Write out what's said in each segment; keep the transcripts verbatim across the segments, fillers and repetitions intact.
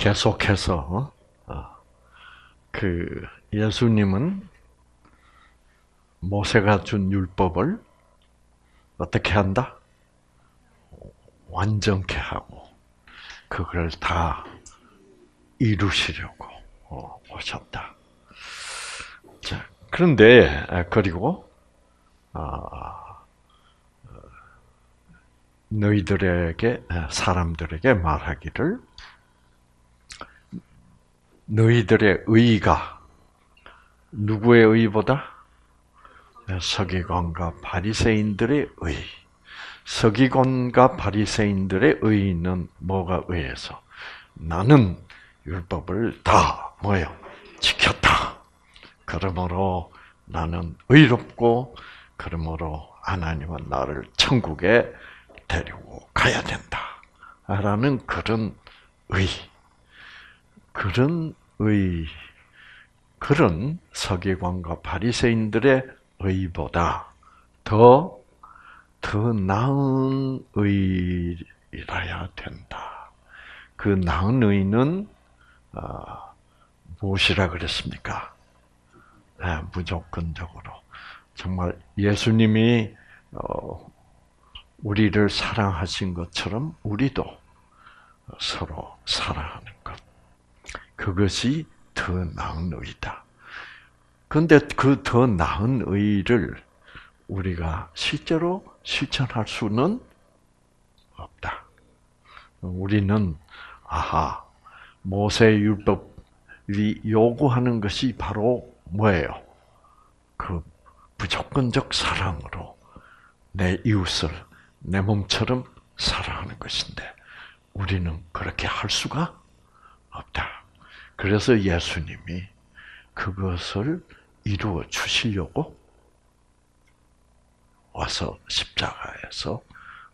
계속해서 어, 그 예수님은 모세가 준 율법을 어떻게 한다? 완전케 하고 그걸 다 이루시려고 어, 오셨다. 자, 그런데 그리고 아, 너희들에게 사람들에게 말하기를 너희들의 의가 누구의 의보다 서기관과 바리새인들의 의. 서기관과 바리새인들의 의는 뭐가 의해서 나는 율법을 다 뭐요? 지켰다. 그러므로 나는 의롭고 그러므로 하나님은 나를 천국에 데리고 가야 된다. 라는 그런 의. 그런 의, 그런 서기관과 바리새인들의 의보다 더, 더 나은 의라야 된다. 그 나은 의는 어, 무엇이라 그랬습니까? 네, 무조건적으로. 정말 예수님이 어, 우리를 사랑하신 것처럼 우리도 서로 사랑하는 것. 그것이 더 나은 의다. 그런데 그 더 나은 의를 우리가 실제로 실천할 수는 없다. 우리는 아하 모세 율법이 요구하는 것이 바로 뭐예요? 그 무조건적 사랑으로 내 이웃을 내 몸처럼 사랑하는 것인데 우리는 그렇게 할 수가 없다. 그래서 예수님이 그것을 이루어 주시려고 와서 십자가에서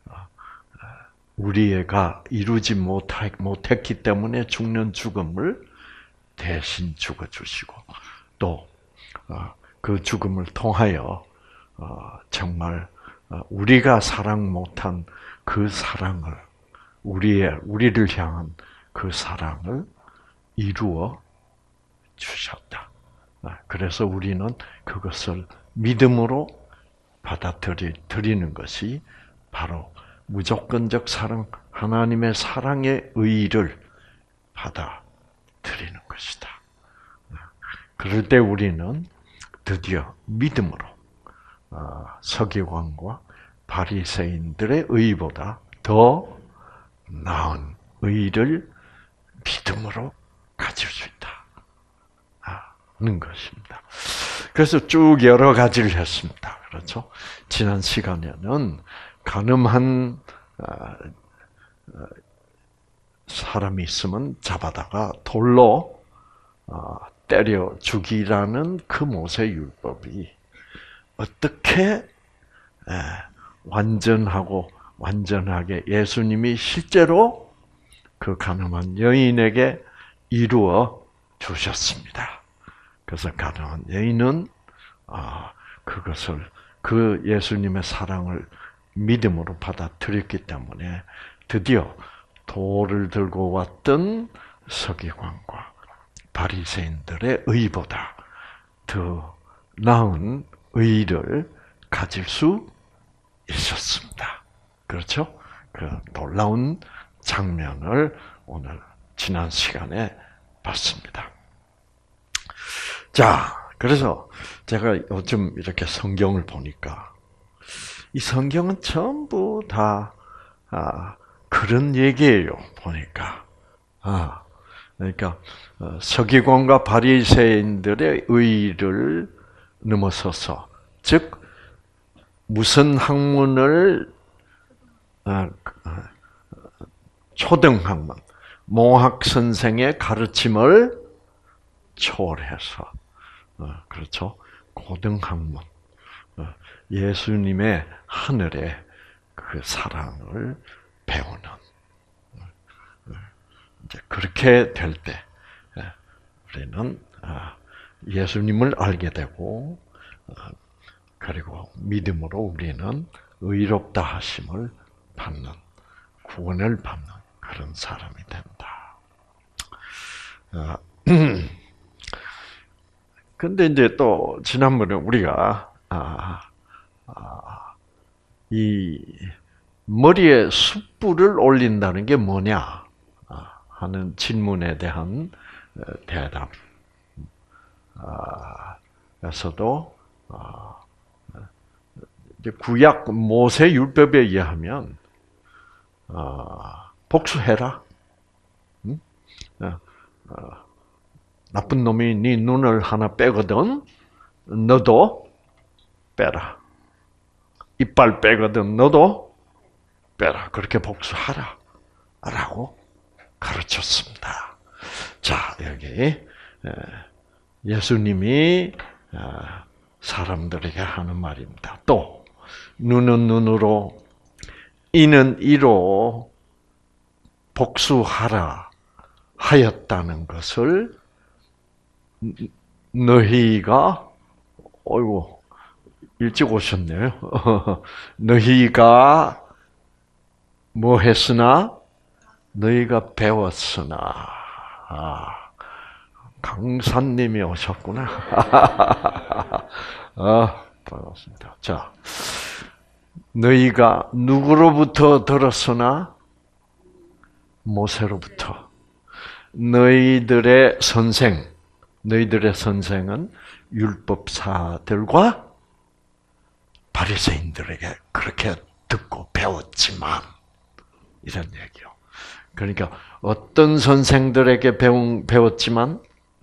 우리가 이루지 못했기 때문에 죽는 죽음을 대신 죽어주시고 또 그 죽음을 통하여 정말 우리가 사랑 못한 그 사랑을 우리의 우리를 향한 그 사랑을 이루어 주셨다. 그래서 우리는 그것을 믿음으로 받아들이는 것이 바로 무조건적 사랑, 하나님의 사랑의 의의를 받아들이는 것이다. 그럴 때 우리는 드디어 믿음으로 서기관과 바리새인들의 의보다 더 나은 의의를 믿음으로 가질 수 있다. 하는 것입니다. 그래서 쭉 여러 가지를 했습니다. 그렇죠? 지난 시간에는 간음한 사람이 있으면 잡아다가 돌로 때려 죽이라는 그 모세율법이 어떻게 완전하고 완전하게 예수님이 실제로 그 간음한 여인에게 이루어 주셨습니다. 그래서 가능한 여인은 그것을 그 예수님의 사랑을 믿음으로 받아들였기 때문에 드디어 돌을 들고 왔던 서기관과 바리새인들의 의보다 더 나은 의를 가질 수 있었습니다. 그렇죠? 그 놀라운 장면을 오늘 지난 시간에 봤습니다. 자, 그래서 제가 요즘 이렇게 성경을 보니까 이 성경은 전부 다 아, 그런 얘기예요. 보니까 아, 그러니까 서기관과 바리새인들의 의를 넘어서서 즉 무슨 학문을 아, 초등학문 몽학 선생의 가르침을 초월해서 그렇죠 고등학문 예수님의 하늘의 그 사랑을 배우는 이제 그렇게 될 때 우리는 예수님을 알게 되고 그리고 믿음으로 우리는 의롭다 하심을 받는 구원을 받는 그런 사람이 된다. 아, 근데 이제 또 지난번에 우리가 아, 아, 이 머리에 숯불을 올린다는 게 뭐냐 아, 하는 질문에 대한 대답. 아, 에서도 아, 이제 구약 모세 율법에 의하면 아, 복수해라. 응? 어, 어, 나쁜 놈이 네 눈을 하나 빼거든 너도 빼라. 이빨 빼거든 너도 빼라. 그렇게 복수하라. 라고 가르쳤습니다. 자, 여기 예수님이 사람들에게 하는 말입니다. 또 눈은 눈으로 이는 이로 복수하라 하였다는 것을 너희가 어이구 일찍 오셨네요. 너희가 뭐 했으나 너희가 배웠으나 아, 강사님이 오셨구나. 아, 반갑습니다. 자, 너희가 누구로부터 들었으나 모세로부터 너희들의 선생, 너희들의 선생은 율법사들과 바리새인들에게 그렇게 듣고 배웠지만 이런 얘기요. 그러니까 어떤 선생들에게 배운, 배웠지만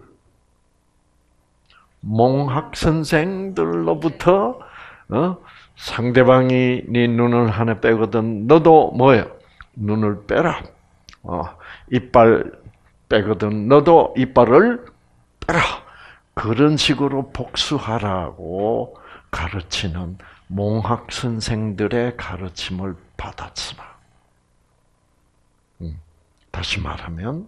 몽학 선생들로부터 어? 상대방이 네 눈을 하나 빼거든 너도 뭐예요? 눈을 빼라. 어, 이빨 빼거든 너도 이빨을 빼라. 그런 식으로 복수하라고 가르치는 몽학 선생들의 가르침을 받았으나 음, 다시 말하면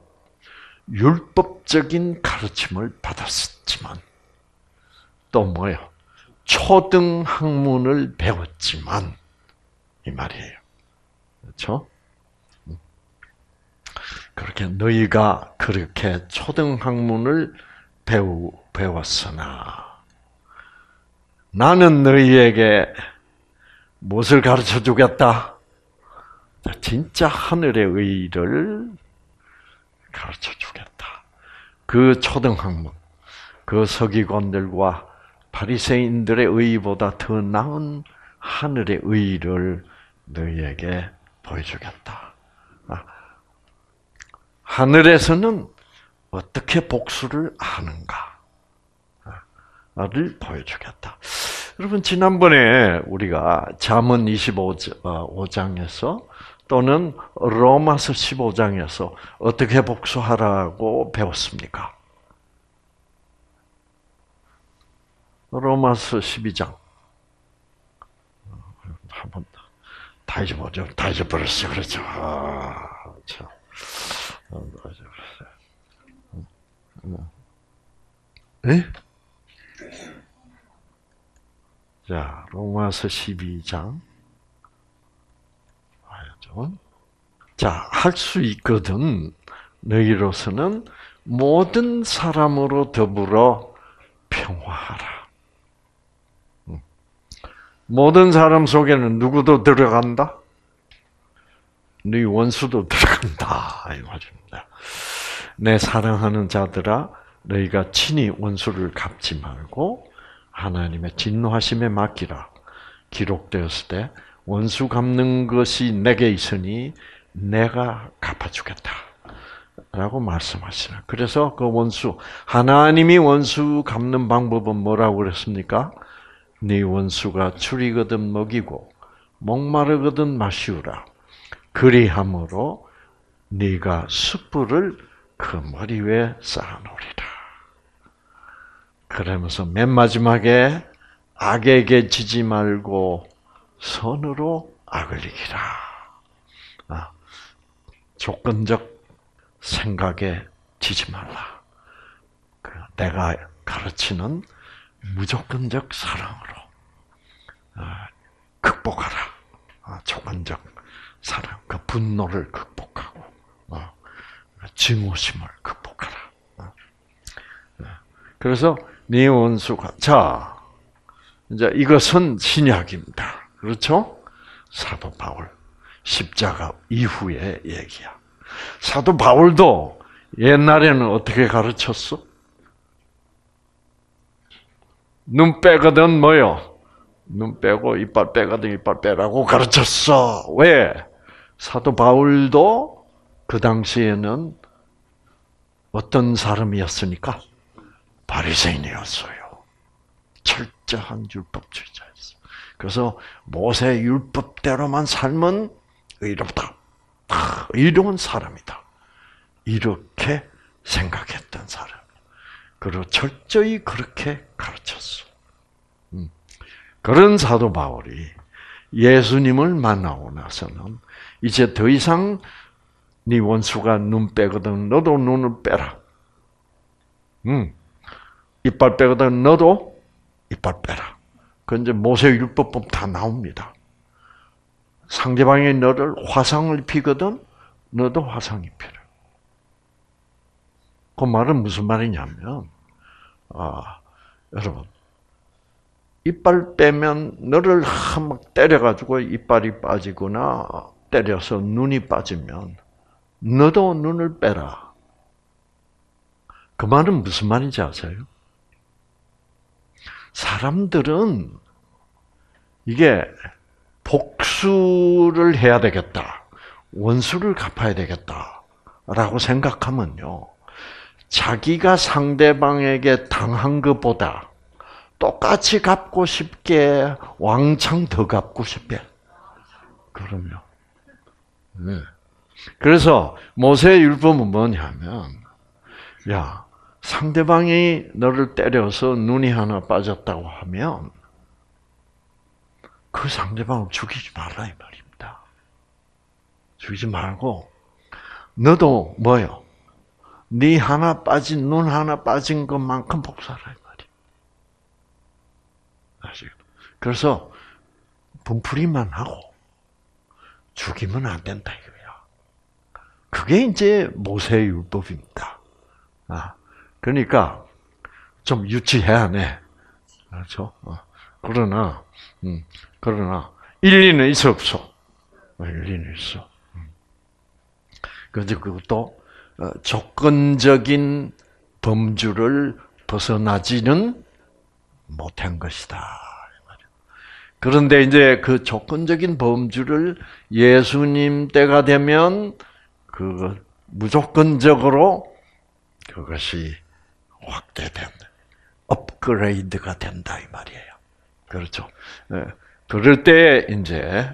율법적인 가르침을 받았지만 또 뭐예요? 초등 학문을 배웠지만 이 말이에요. 그렇죠? 그렇게 너희가 그렇게 초등 학문을 배우 배웠으나 나는 너희에게 무엇을 가르쳐 주겠다? 진짜 하늘의 의를 가르쳐 주겠다. 그 초등 학문, 그 서기관들과 바리새인들의 의보다 더 나은 하늘의 의를 너희에게 보여주겠다. 하늘에서는 어떻게 복수를 하는가를 보여주겠다. 여러분 지난번에 우리가 잠언 이십오 장에서 또는 로마서 십오 장에서 어떻게 복수하라고 배웠습니까? 로마서 십이 장. 한번 다 잊어버려, 다 잊어버렸어. 그렇죠. 아, 참. 네? 자, 로마서 십이 장. 봐야죠. 자, 할 수 있거든. 너희로서는 모든 사람으로 더불어 평화하라. 모든 사람 속에는 누구도 들어간다? 네 원수도 들어간다. 이 말입니다. 내 사랑하는 자들아, 너희가 친히 원수를 갚지 말고 하나님의 진노하심에 맡기라. 기록되었을 때 원수 갚는 것이 내게 있으니 내가 갚아주겠다. 라고 말씀하시나. 그래서 그 원수, 하나님이 원수 갚는 방법은 뭐라고 그랬습니까? 네 원수가 줄이거든 먹이고 목마르거든 마시우라. 그리함으로 네가 숯불을 그 머리 위에 쌓아놓으리라. 그러면서 맨 마지막에 악에게 지지 말고 선으로 악을 이기라. 아, 조건적 생각에 지지 말라. 내가 가르치는 무조건적 사랑으로 극복하라. 조건적 사랑, 그 분노를 극복하고 증오심을 극복하라. 그래서 네 원수가 자 이제 이것은 신약입니다. 그렇죠? 사도 바울 십자가 이후의 얘기야. 사도 바울도 옛날에는 어떻게 가르쳤어? 눈 빼거든 뭐요? 눈 빼고 이빨 빼거든 이빨 빼라고 가르쳤어. 왜? 사도 바울도 그 당시에는 어떤 사람이었으니까? 바리새인이었어요. 철저한 율법주의자였어. 그래서 모세 율법대로만 살면 의롭다. 아, 의로운 사람이다. 이렇게 생각했던 사람. 그리고 철저히 그렇게 가르쳤어. 음. 그런 사도 바울이 예수님을 만나고 나서는 이제 더 이상 네 원수가 눈 빼거든 너도 눈을 빼라. 음. 이빨 빼거든 너도 이빨 빼라. 그 이제 모세 율법법 다 나옵니다. 상대방이 너를 화상을 입히거든 너도 화상 입히라. 그 말은 무슨 말이냐면, 아, 여러분, 이빨 빼면 너를 한번 때려가지고 이빨이 빠지거나 때려서 눈이 빠지면 너도 눈을 빼라. 그 말은 무슨 말인지 아세요? 사람들은 이게 복수를 해야 되겠다. 원수를 갚아야 되겠다라고 생각하면요. 자기가 상대방에게 당한 것보다 똑같이 갚고 싶게 왕창 더 갚고 싶게. 그럼요. 네. 그래서 모세의 율법은 뭐냐면, 야, 상대방이 너를 때려서 눈이 하나 빠졌다고 하면 그 상대방을 죽이지 말라 이 말입니다. 죽이지 말고 너도 뭐요? 네 하나 빠진 눈 하나 빠진 것만큼 복수하라 이 말이야. 아시겠죠? 그래서 분풀이만 하고 죽이면 안 된다 이거야. 그게 이제 모세의 율법입니다. 아, 그러니까 좀 유치해야 해. 그렇죠? 어. 그러나, 음, 그러나 일리는 있어 없어? 일리는 있어. 음. 그런데 그것도 조건적인 범주를 벗어나지는 못한 것이다. 그런데 이제 그 조건적인 범주를 예수님 때가 되면 그 무조건적으로 그것이 확대된다. 업그레이드가 된다 이 말이에요. 그렇죠. 그럴 때 이제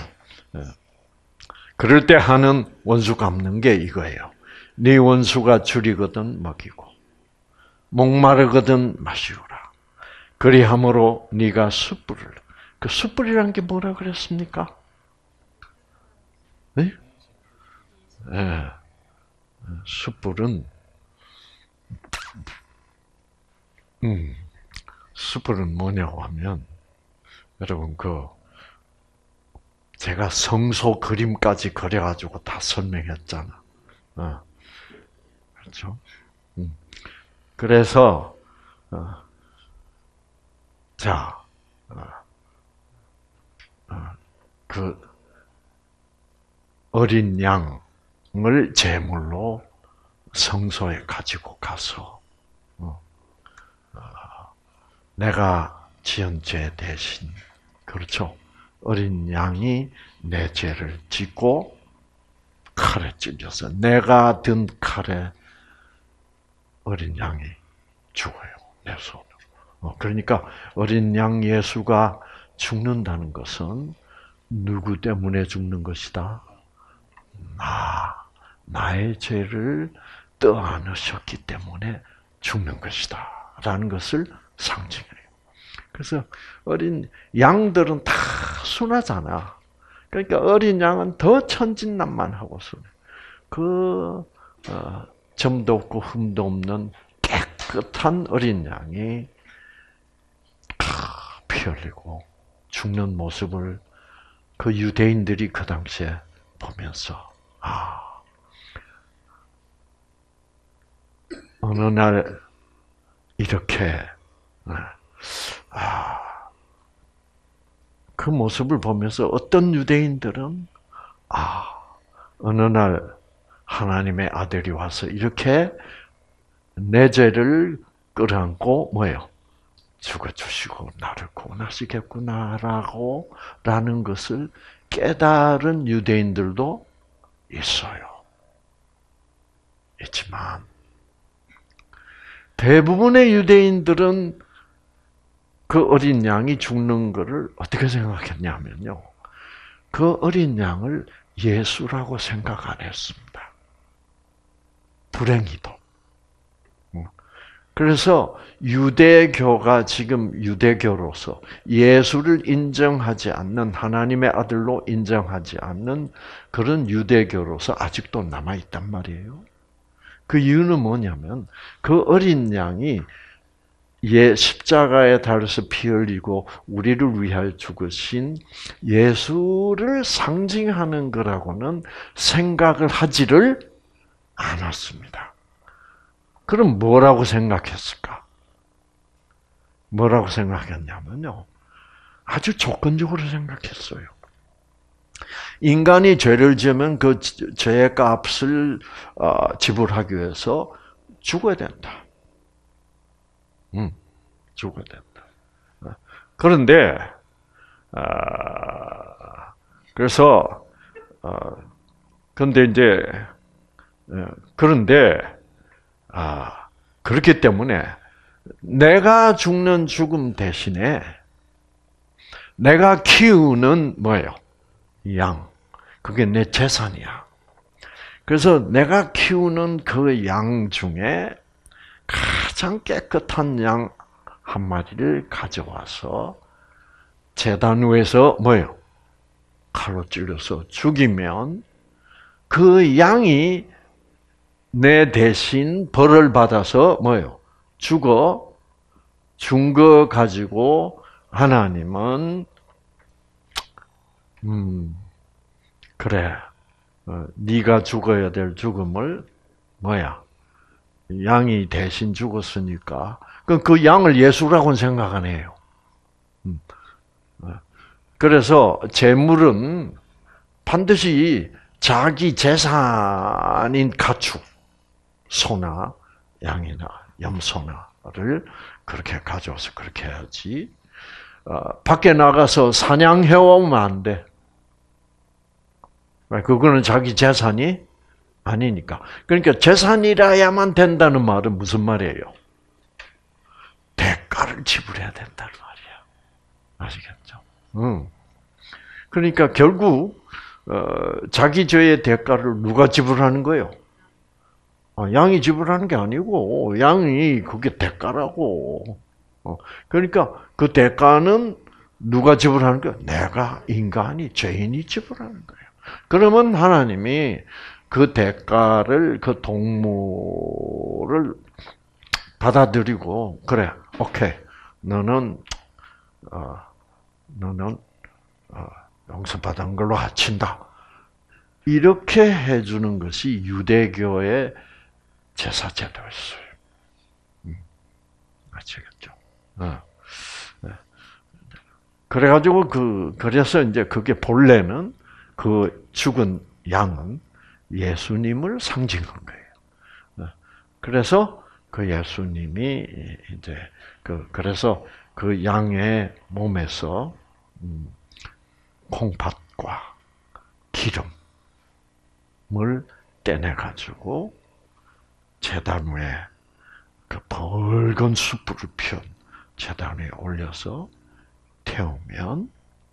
그럴 때 하는 원수 갚는 게 이거예요. 네 원수가 줄이거든 먹이고 목마르거든 마시우라. 그리함으로 네가 숯불을 그 숯불이란 게 뭐라 그랬습니까? 네? 네. 숯불은 음, 숯불은 뭐냐고 하면 여러분 그 제가 성소 그림까지 그려가지고 다 설명했잖아. 어. 그렇죠? 음. 그래서 어. 자, 어. 어. 그 어린 양을 제물로 성소에 가지고 가서 어. 어. 내가 지은 죄 대신 그렇죠? 어린 양이 내 죄를 짓고 칼에 찔려서 내가 든 칼에 어린 양이 죽어요. 내 손으로. 그러니까 어린 양 예수가 죽는다는 것은 누구 때문에 죽는 것이다? 나, 나의 죄를 떠안으셨기 때문에 죽는 것이다. 라는 것을 상징해요. 그래서 어린 양들은 다 순하잖아. 그러니까 어린 양은 더 천진난만하고 순해. 그 어, 점도 없고 흠도 없는 깨끗한 어린 양이 피 흘리고 죽는 모습을 그 유대인들이 그 당시에 보면서 아 어느 날 이렇게 아, 그 모습을 보면서 어떤 유대인들은 아, 어느 날 하나님의 아들이 와서 이렇게 내 죄를 끌어안고 뭐예요? 죽어주시고 나를 구원하시겠구나라고 라는 것을 깨달은 유대인들도 있어요. 있지만 대부분의 유대인들은 그 어린 양이 죽는 것을 어떻게 생각했냐면요. 그 어린 양을 예수라고 생각 안 했습니다. 불행히도. 그래서 유대교가 지금 유대교로서 예수를 인정하지 않는 하나님의 아들로 인정하지 않는 그런 유대교로서 아직도 남아있단 말이에요. 그 이유는 뭐냐면 그 어린 양이 예, 십자가에 달려서 피 흘리고 우리를 위하여 죽으신 예수를 상징하는 거라고는 생각을 하지를 않았습니다. 그럼 뭐라고 생각했을까? 뭐라고 생각했냐면요. 아주 조건적으로 생각했어요. 인간이 죄를 지으면 그 죄의 값을 지불하기 위해서 죽어야 된다. 음, 죽어야 된다. 그런데 아, 그래서 어, 그런데 이제 그런데 아 그렇기 때문에 내가 죽는 죽음 대신에 내가 키우는 뭐예요? 양. 그게 내 재산이야. 그래서 내가 키우는 그 양 중에 가장 깨끗한 양 한 마리를 가져와서 제단 위에서 뭐예요? 칼로 찔러서 죽이면 그 양이 내 대신 벌을 받아서 뭐예요? 죽어 준 거 가지고 하나님은 음 그래 어, 네가 죽어야 될 죽음을 뭐야? 양이 대신 죽었으니까 그, 그 양을 예수라고는 생각 안 해요. 음. 그래서 제물은 반드시 자기 재산인 가축, 소나 양이나 염소나를 그렇게 가져와서 그렇게 해야지. 어, 밖에 나가서 사냥해 오면 안 돼. 그거는 자기 재산이 아니니까. 그러니까 재산이라야만 된다는 말은 무슨 말이에요? 대가를 지불해야 된다는 말이야. 아시겠죠? 응. 그러니까 결국 어, 자기 죄의 대가를 누가 지불하는 거예요? 어, 양이 지불하는 게 아니고 양이 그게 대가라고. 어, 그러니까 그 대가는 누가 지불하는 거예요? 내가 인간이 죄인이 지불하는 거예요. 그러면 하나님이 그 대가를 그 동물을 받아들이고 그래, 오케이, 너는 어, 너는 어, 용서받은 걸로 하친다. 이렇게 해주는 것이 유대교의 제사제도였어요. 음, 아시겠죠? 어. 네. 그래가지고 그 그래서 이제 그게 본래는 그 죽은 양은 예수님을 상징한 거예요. 그래서 그 예수님이 이제 그 그래서 그 양의 몸에서 콩팥과 기름을 떼내 가지고 제단 위에 그 붉은 숯불을 피운 제단 위에 올려서 태우면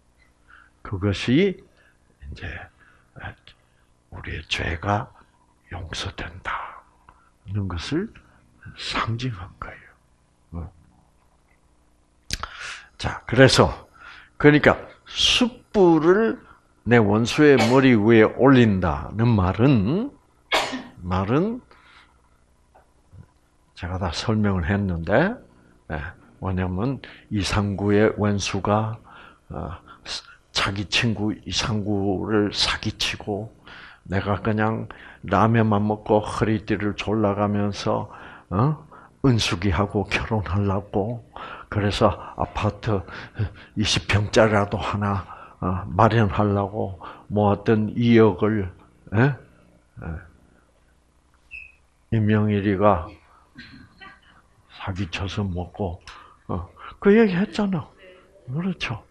그것이 이제 우리의 죄가 용서된다. 이런 것을 상징한 거예요. 자, 그래서, 그러니까, 숯불을 내 원수의 머리 위에 올린다는 말은, 말은, 제가 다 설명을 했는데, 뭐냐면, 이상구의 원수가, 자기 친구 이상구를 사기치고, 내가 그냥 라면만 먹고 허리띠를 졸라가면서 어? 은숙이하고 결혼하려고 그래서 아파트 이십 평짜리라도 하나 마련하려고 모았던 이억을 에? 임영일이가 사기쳐서 먹고 그 얘기 했잖아. 그렇죠.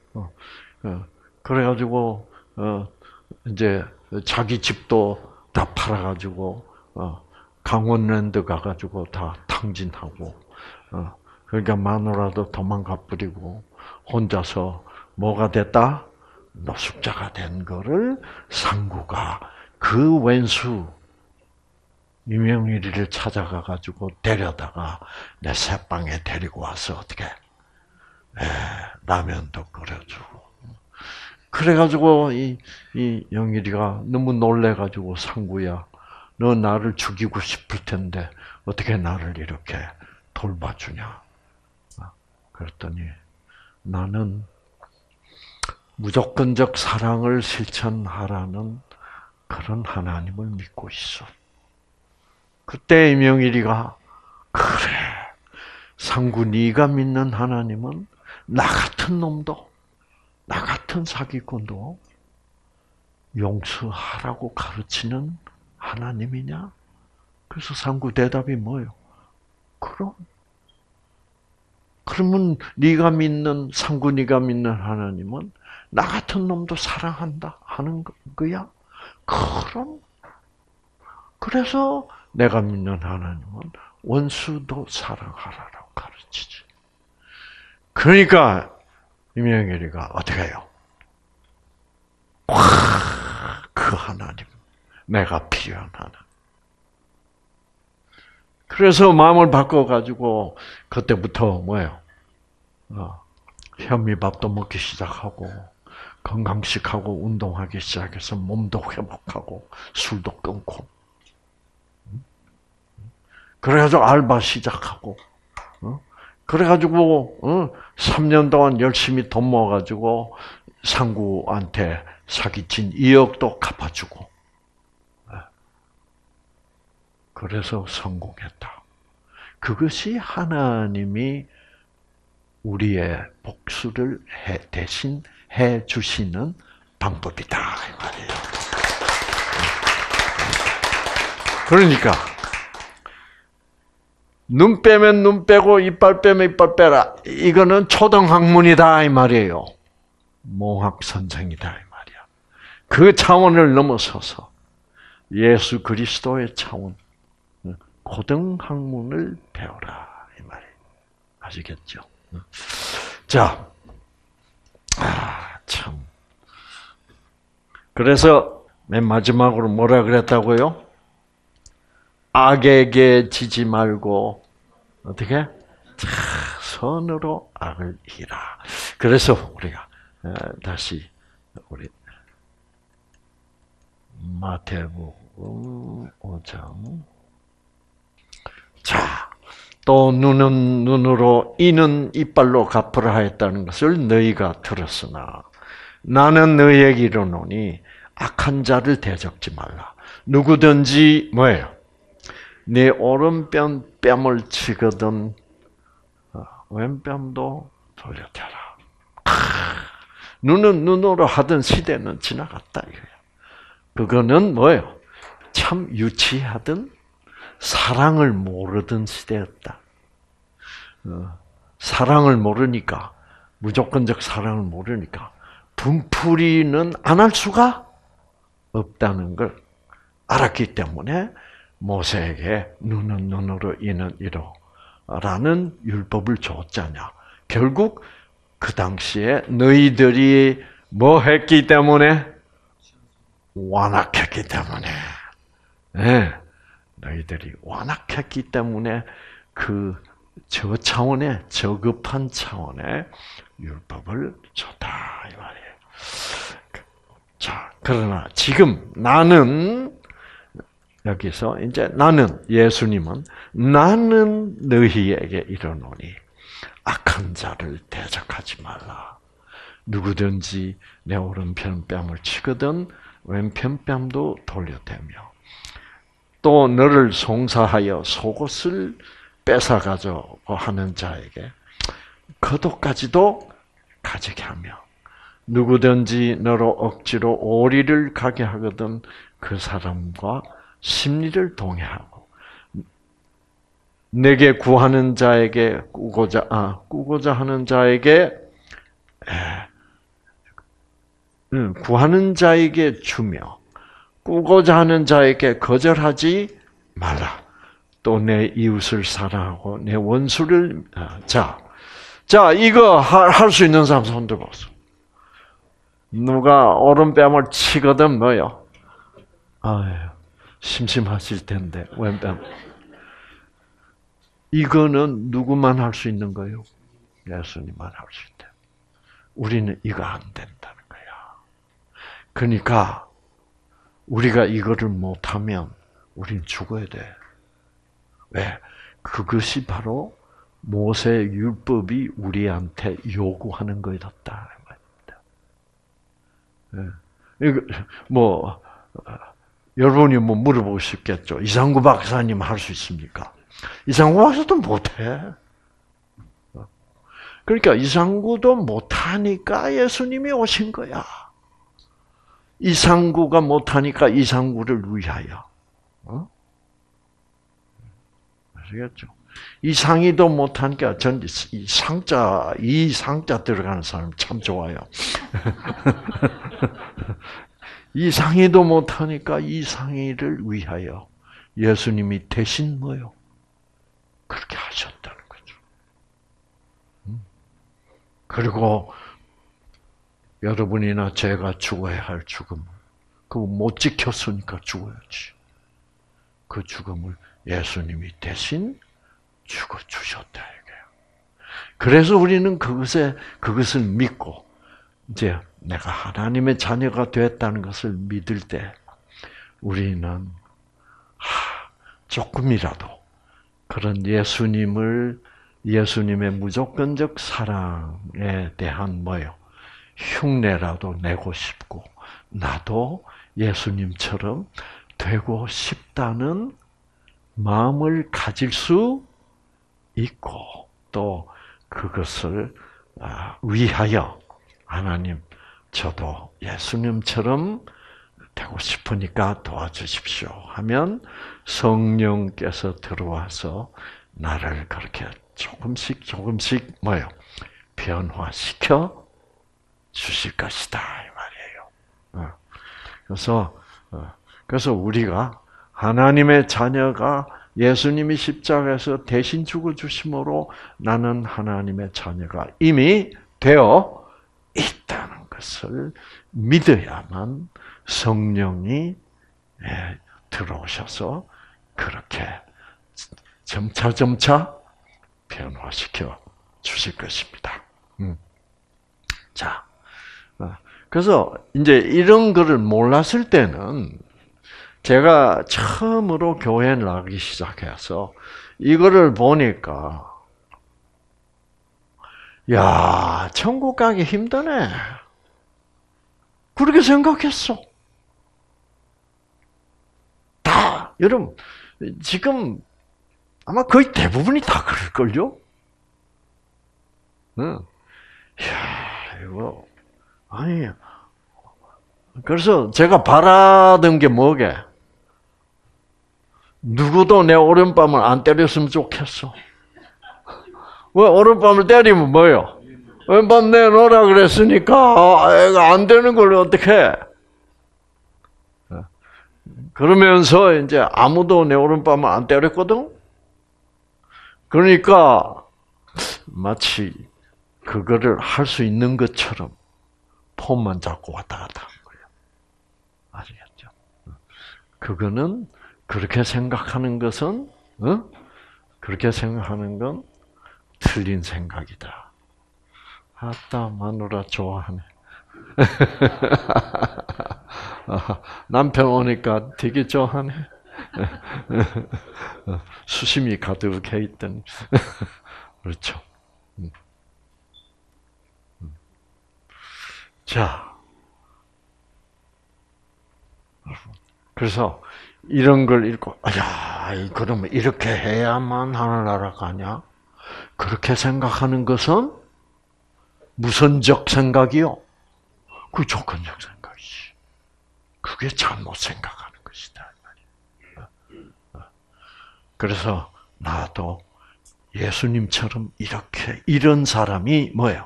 그래가지고 이제 자기 집도 다 팔아가지고 강원랜드 가가지고 다 탕진하고, 어, 그러니까 마누라도 도망가 버리고 혼자서 뭐가 됐다? 노숙자가 된 거를 상구가 그 왼수 유명일이를 찾아가가지고 데려다가 내 새방에 데리고 와서 어떻게 에, 라면도 끓여주고. 그래가지고 이, 이 영일이가 너무 놀래가지고 상구야. 너 나를 죽이고 싶을 텐데 어떻게 나를 이렇게 돌봐주냐? 그랬더니 나는 무조건적 사랑을 실천하라는 그런 하나님을 믿고 있어. 그때 임영일이가 그래, 상구 네가 믿는 하나님은 나 같은 놈도, 나 같은 사기꾼도 용서하라고 가르치는 하나님이냐? 그래서 상구 대답이 뭐예요? 그럼. 그러면 네가 믿는 상구 네가 믿는 하나님은 나 같은 놈도 사랑한다 하는 거야? 그럼. 그래서 내가 믿는 하나님은 원수도 사랑하라고 가르치지. 그러니까 임영일이가 어떻게 해요? 와, 그 하나님. 내가 필요한 하나. 그래서 마음을 바꿔가지고 그때부터 뭐예요? 어, 현미밥도 먹기 시작하고 건강식하고 운동하기 시작해서 몸도 회복하고 술도 끊고. 그래가지고 알바 시작하고. 어? 그래가지고 어? 삼 년 동안 열심히 돈 모아가지고 상구한테 사기친 이억도 갚아주고. 그래서 성공했다. 그것이 하나님이 우리의 복수를 해, 대신 해 주시는 방법이다 이 말이에요. 그러니까 눈 빼면 눈 빼고 이빨 빼면 이빨 빼라. 이거는 초등학문이다 이 말이에요. 몽학 선생이다 이 말이야. 그 차원을 넘어서서 예수 그리스도의 차원. 고등학문을 배워라 이 말이에요. 아시겠죠? 자, 아, 참. 그래서 맨 마지막으로 뭐라 그랬다고요? 악에게 지지 말고 어떻게? 선으로 악을 이라. 그래서 우리가 다시 우리 마태복음 오 장. 자, 또 눈은 눈으로 이는 이빨로 갚으라 하였다는 것을 너희가 들었으나 나는 너희에게 이르노니 악한 자를 대적지 말라. 누구든지 뭐예요? 네 오른뺨 뺨을 치거든 왼뺨도 돌려대라. 눈은 눈으로 하던 시대는 지나갔다 이거야. 그거는 뭐예요? 참 유치하던 사랑을 모르던 시대였다. 사랑을 모르니까, 무조건적 사랑을 모르니까 분풀이는 안 할 수가 없다는 걸 알았기 때문에 모세에게 눈은 눈으로 이는 이로라는 율법을 줬잖냐. 결국 그 당시에 너희들이 뭐 했기 때문에? 완악했기 때문에. 네. 너희들이 완악했기 때문에 그 저 차원의 저급한 차원의 율법을 줬다 이 말이에요. 자, 그러나 지금 나는 여기서 이제 나는 예수님은 나는 너희에게 이르노니 악한 자를 대적하지 말라. 누구든지 내 오른편 뺨을 치거든 왼편 뺨도 돌려대며 또 너를 송사하여 속옷을 뺏어가지고 하는 자에게 거독까지도 가지게 하며 누구든지 너로 억지로 오리를 가게 하거든 그 사람과 심리를 동의하고 내게 구하는 자에게 꾸고자 아 꾸고자 하는 자에게 에, 음, 구하는 자에게 주며 꾸고자 하는 자에게 거절하지 말라. 또 내 이웃을 사랑하고 내 원수를 자, 자 이거 할 수 있는 사람 손 들어보세요. 누가 오른뺨을 치거든 뭐요? 아유, 심심하실 텐데 왼뺨. 이거는 누구만 할 수 있는 거예요? 예수님만 할 수 있대. 우리는 이거 안 된다는 거야. 그러니까 우리가 이거를 못하면 우리는 죽어야 돼. 왜? 그것이 바로 모세 율법이 우리한테 요구하는 거였다. 이거 뭐 여러분이 뭐 물어보고 싶겠죠. 이상구 박사님 할 수 있습니까? 이상구 박사도 못해. 그러니까 이상구도 못하니까 예수님이 오신 거야. 이상구가 못하니까 이상구를 위하여. 어? 아시겠죠? 이상이도 못하니까 전 이 상자, 이 상자 들어가는 사람 참 좋아요. 이상이도 못하니까 이상이를 위하여 예수님이 대신 뭐요? 그렇게 하셨다는 거죠. 그리고 여러분이나 제가 죽어야 할 죽음, 그거 못 지켰으니까 죽어야지. 그 죽음을 예수님이 대신 죽어 주셨다 이거예요. 그래서 우리는 그것에 그것을 믿고 이제 내가 하나님의 자녀가 되었다는 것을 믿을 때 우리는 하, 조금이라도 그런 예수님을 예수님의 무조건적 사랑에 대한 뭐요? 흉내라도 내고 싶고 나도 예수님처럼 되고 싶다는 마음을 가질 수 있고 또 그것을 위하여 하나님 저도 예수님처럼 되고 싶으니까 도와주십시오 하면 성령께서 들어와서 나를 그렇게 조금씩 조금씩 뭐요? 변화시켜 주실 것이다 이 말이에요. 그래서 그래서 우리가 하나님의 자녀가 예수님이 십자가에서 대신 죽어 주심으로 나는 하나님의 자녀가 이미 되어 있다는 것을 믿어야만 성령이 들어오셔서 그렇게 점차 점차 변화시켜 주실 것입니다. 자, 그래서 이제 이런 거를 몰랐을 때는 제가 처음으로 교회에 나가기 시작해서 이거를 보니까 야, 천국 가기 힘드네. 그렇게 생각했어. 다 여러분 지금 아마 거의 대부분이 다 그럴걸요? 응. 이야, 이거 아니 그래서 제가 바라던 게 뭐게? 누구도 내 오른밤을 안 때렸으면 좋겠어. 왜 오른밤을 때리면 뭐요? 왼밤 내놓으라 그랬으니까 애가 안 되는 걸 어떻게 해? 그러면서 이제 아무도 내 오른밤을 안 때렸거든? 그러니까 마치 그거를 할 수 있는 것처럼 폰만 잡고 왔다 갔다 하는 거예요. 아시겠죠? 그거는 그렇게 생각하는 것은 어? 그렇게 생각하는 건 틀린 생각이다. 아따 마누라 좋아하네. 남편 오니까 되게 좋아하네. 수심이 가득해 있던. 그렇죠. 자, 그래서 이런 걸 읽고, 야 아이, 그러면 이렇게 해야만 하늘나라 가냐? 그렇게 생각하는 것은 무선적 생각이요. 그 조건적 생각이지. 그게 잘못 생각하는 것이다. 그래서 나도 예수님처럼 이렇게 이런 사람이 뭐예요?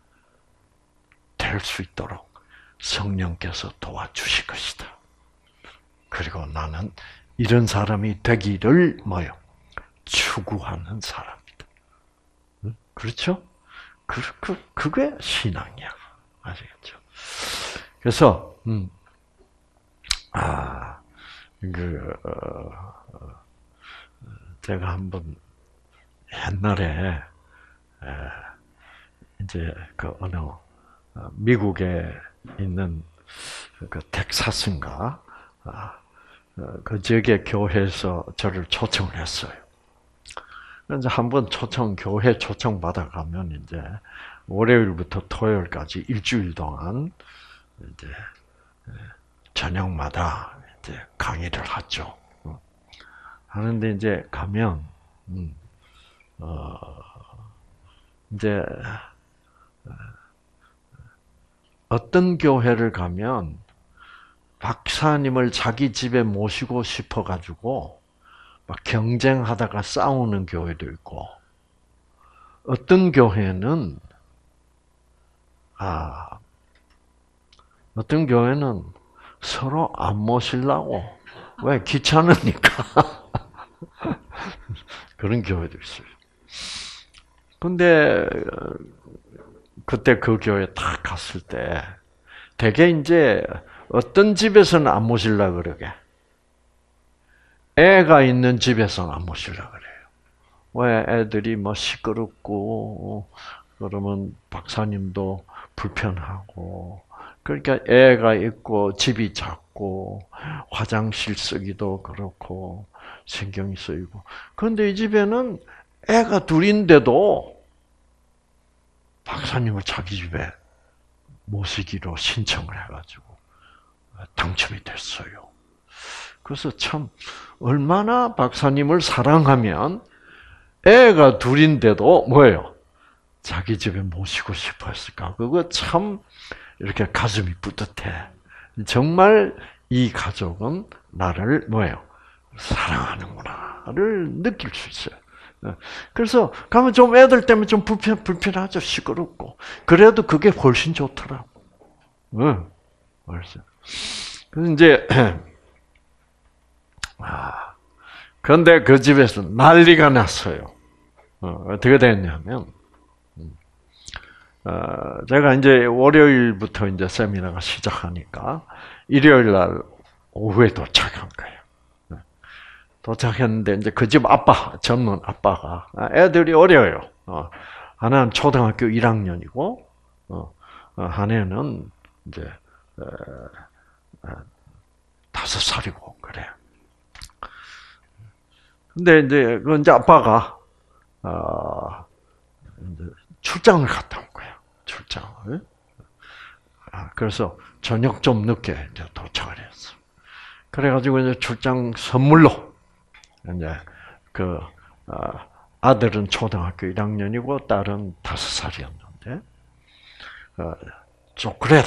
될 수 있도록 성령께서 도와주실 것이다. 그리고 나는 이런 사람이 되기를 뭐요? 추구하는 사람이다. 그렇죠? 그, 그, 그게 신앙이야. 아시겠죠? 그래서, 음, 아, 그, 어, 제가 한번 옛날에, 에, 이제 그 어느, 미국에 있는 그 텍사스인가, 그 지역의 교회에서 저를 초청을 했어요. 그래서 한번 초청, 교회 초청 받아가면 이제 월요일부터 토요일까지 일주일 동안 이제 저녁마다 이제 강의를 하죠. 하는데 이제 가면, 음, 어, 이제 어떤 교회를 가면 박사님을 자기 집에 모시고 싶어가지고 막 경쟁하다가 싸우는 교회도 있고, 어떤 교회는, 아, 어떤 교회는 서로 안 모시려고, 왜? 귀찮으니까. 그런 교회도 있어요. 근데, 그때 그 교회 딱 갔을 때, 되게 이제, 어떤 집에서는 안 모시려고 그러게. 애가 있는 집에서는 안 모시려고 그래요. 왜? 애들이 뭐 시끄럽고, 그러면 박사님도 불편하고, 그러니까 애가 있고, 집이 작고, 화장실 쓰기도 그렇고, 신경이 쓰이고. 그런데 이 집에는 애가 둘인데도 박사님을 자기 집에 모시기로 신청을 해가지고 당첨이 됐어요. 그래서 참 얼마나 박사님을 사랑하면 애가 둘인데도 뭐예요? 자기 집에 모시고 싶어 했을까? 그거 참 이렇게 가슴이 뿌듯해. 정말 이 가족은 나를 뭐예요? 사랑하는구나를 느낄 수 있어요. 그래서 가면 좀 애들 때문에 좀 불편 불편하죠. 시끄럽고. 그래도 그게 훨씬 좋더라고. 응, 훨씬. 그래서 이제 아, 그런데 그 집에서 난리가 났어요. 어, 어떻게 됐냐면, 어, 제가 이제 월요일부터 이제 세미나가 시작하니까 일요일 날 오후에 도착한 거예요. 도착했는데 이제 그 집 아빠, 젊은 아빠가 애들이 어려요. 어, 하나는 초등학교 일 학년이고, 어, 한 애는 이제 어, 어, 다섯 살이고 그래. 근데 이제 그 이제 아빠가 어, 이제 출장을 갔다 온 거야. 출장을. 아, 그래서 저녁 좀 늦게 이제 도착을 했어. 그래가지고 이제 출장 선물로 이제 그 어, 아들은 초등학교 일 학년이고 딸은 다섯 살이었는데 어, 초콜릿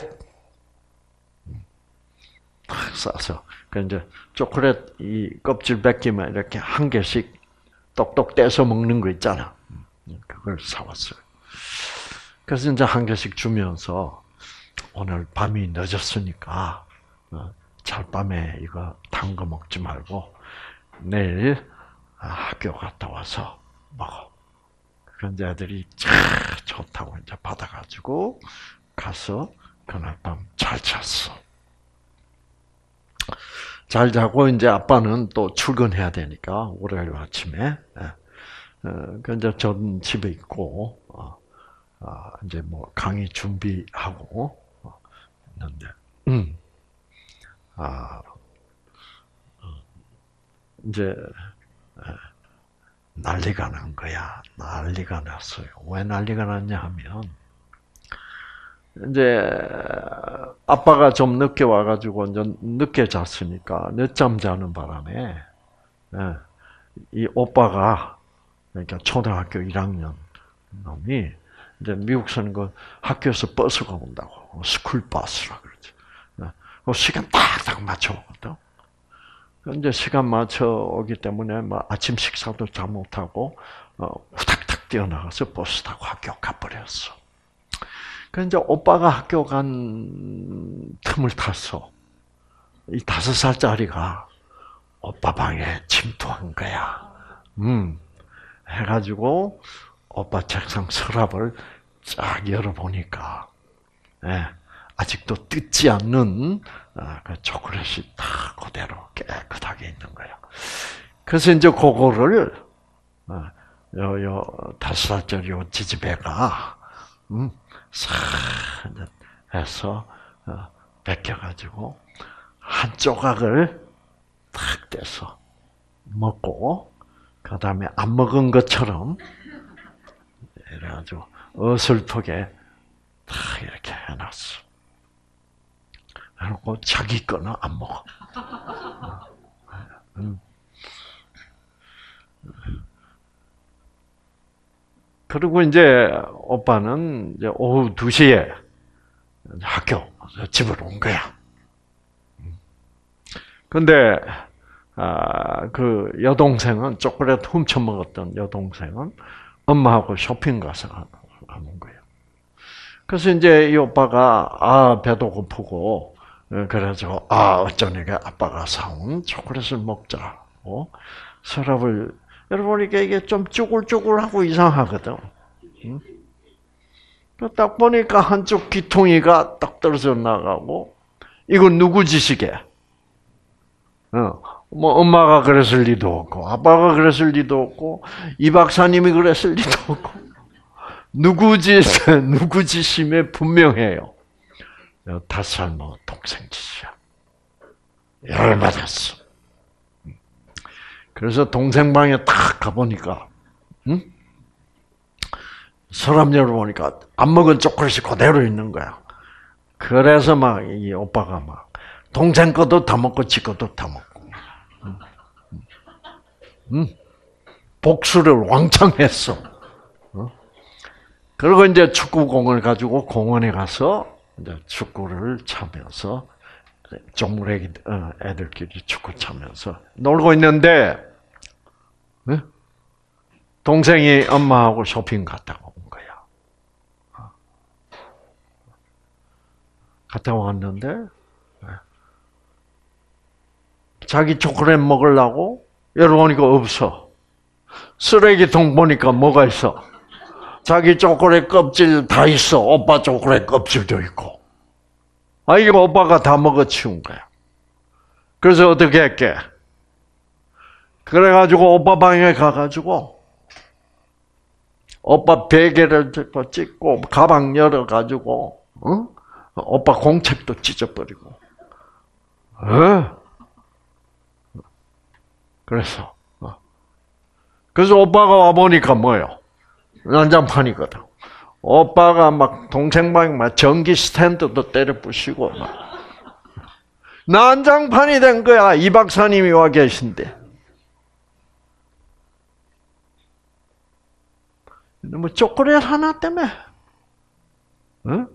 탁 싸서 그 이제 초콜릿 이 껍질 벗기면 이렇게 한 개씩 똑똑 떼서 먹는 거 있잖아. 그걸 사왔어요. 그래서 이제 한 개씩 주면서 오늘 밤이 늦었으니까 잘밤에 이거 단 거 먹지 말고 내일 학교 갔다 와서 먹어. 그런데 애들이 참 좋다고 이제 받아가지고 가서 그날 밤 잘 잤어. 잘 자고 이제 아빠는 또 출근해야 되니까 월요일 아침에 그 이제 전 집에 있고 이제 뭐 강의 준비하고 있는데 음. 아 이제 난리가 난 거야. 난리가 났어요. 왜 난리가 났냐 하면 이제 아빠가 좀 늦게 와가지고 이제 늦게 잤으니까 늦잠 자는 바람에 이 오빠가, 그러니까 초등학교 일 학년 놈이, 이제 미국서는 그 학교에서 버스가 온다고. 스쿨 버스라 그러지. 그 시간 딱딱 맞춰 오거든. 이제 시간 맞춰 오기 때문에 뭐 아침 식사도 잘 못하고, 어, 후닥닥 뛰어나가서 버스 타고 학교 가버렸어. 그 이제 오빠가 학교 간 틈을 타서 이 다섯 살짜리가 오빠 방에 침투한 거야. 음, 해가지고 오빠 책상 서랍을 쫙 열어보니까, 예, 아직도 뜯지 않는 그 초콜릿이 다 그대로 깨끗하게 있는 거야. 그래서 이제 그거를 요, 요 다섯 살짜리 요 지지배가 음, 싹 해서 벗겨가지고 한 조각을 탁 떼서 먹고, 그 다음에 안 먹은 것처럼 이래가지고 어설프게 다 이렇게 해놨어. 해놓고 자기 거는 안 먹어. 음. 그리고 이제 오빠는 이제 오후 두 시에 학교, 집으로 온 거야. 근데, 아, 그 여동생은, 초콜릿 훔쳐 먹었던 여동생은 엄마하고 쇼핑 가서 하는 거예요. 그래서 이제 이 오빠가, 아, 배도 고프고, 그래서, 아, 어쩌니까 아빠가 사온 초콜릿을 먹자고 서랍을 열어보니까 이게 좀 쭈글쭈글하고 이상하거든. 응? 딱 보니까 한쪽 귀퉁이가 딱 떨어져 나가고, 이건 누구 짓이게? 어, 뭐 엄마가 그랬을 리도 없고, 아빠가 그랬을 리도 없고, 이 박사님이 그랬을 리도 없고, 누구 짓, 누구 짓임에 분명해요. 다섯 살 뭐 동생 짓이야. 열받았어. 그래서 동생 방에 딱 가보니까, 응? 서랍 열어보니까 안 먹은 초콜릿이 그대로 있는 거야. 그래서 막 이 오빠가 막 동생 것도 다 먹고 지 것도 다 먹고, 응? 응? 복수를 왕창 했어. 어? 그리고 이제 축구공을 가지고 공원에 가서 이제 축구를 차면서, 종물애기 애들끼리 축구 차면서 놀고 있는데, 네? 동생이 엄마하고 쇼핑 갔다가 온 거야. 갔다 왔는데 자기 초콜릿 먹으려고 열어보니까 없어. 쓰레기통 보니까 뭐가 있어? 자기 초콜릿 껍질 다 있어. 오빠 초콜릿 껍질도 있고. 아, 이거 오빠가 다 먹어치운 거야. 그래서 어떻게 했게? 그래가지고 오빠 방에 가가지고 오빠 베개를 찍고 가방 열어가지고, 어? 오빠 공책도 찢어버리고. 어? 그래서 어. 그래서 오빠가 와 보니까 뭐요? 난장판이거든. 오빠가 막 동생 방에 막 전기 스탠드도 때려 부시고 막 난장판이 된 거야. 이 박사님이 와 계신데. 뭐 초콜릿 하나 때문에, 응?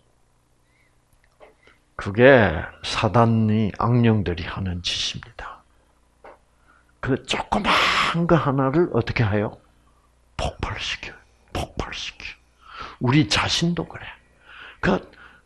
그게 사단이, 악령들이 하는 짓입니다. 그 조그만 거 하나를 어떻게 해요? 폭발시켜요. 폭발시켜. 우리 자신도 그래. 그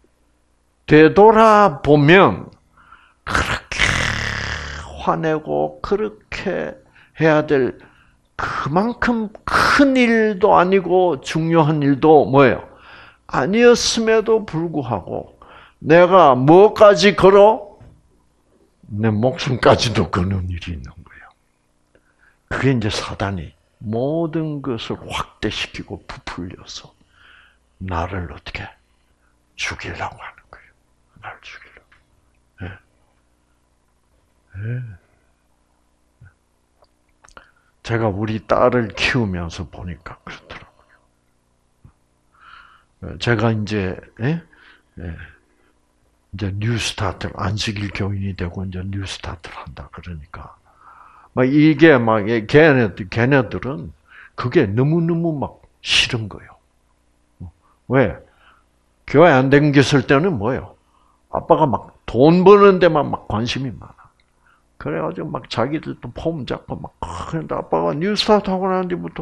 되돌아보면 그렇게 화내고 그렇게 해야 될 그만큼 큰 일도 아니고 중요한 일도 뭐예요? 아니었음에도 불구하고 내가 뭐까지 걸어? 내 목숨까지도 거는 일이 있는 거예요. 그게 이제 사단이 모든 것을 확대시키고 부풀려서 나를 어떻게 죽이려고 하는 거예요. 나를 죽이려고. 네. 네. 제가 우리 딸을 키우면서 보니까 그렇더라고요. 제가 이제, 예? 예. 이제 뉴스타트, 안식일 교인이 되고 이제 뉴스타트를 한다 그러니까 막 이게 막 걔네들 걔네들은 그게 너무 너무 막 싫은 거예요. 왜? 교회 안 다녔을 때는 뭐예요? 아빠가 막 돈 버는 데만 막 관심이 많아. 그래가지고 막 자기들도 폼 잡고 막, 그런데 아빠가 뉴스타트 하고 난 뒤부터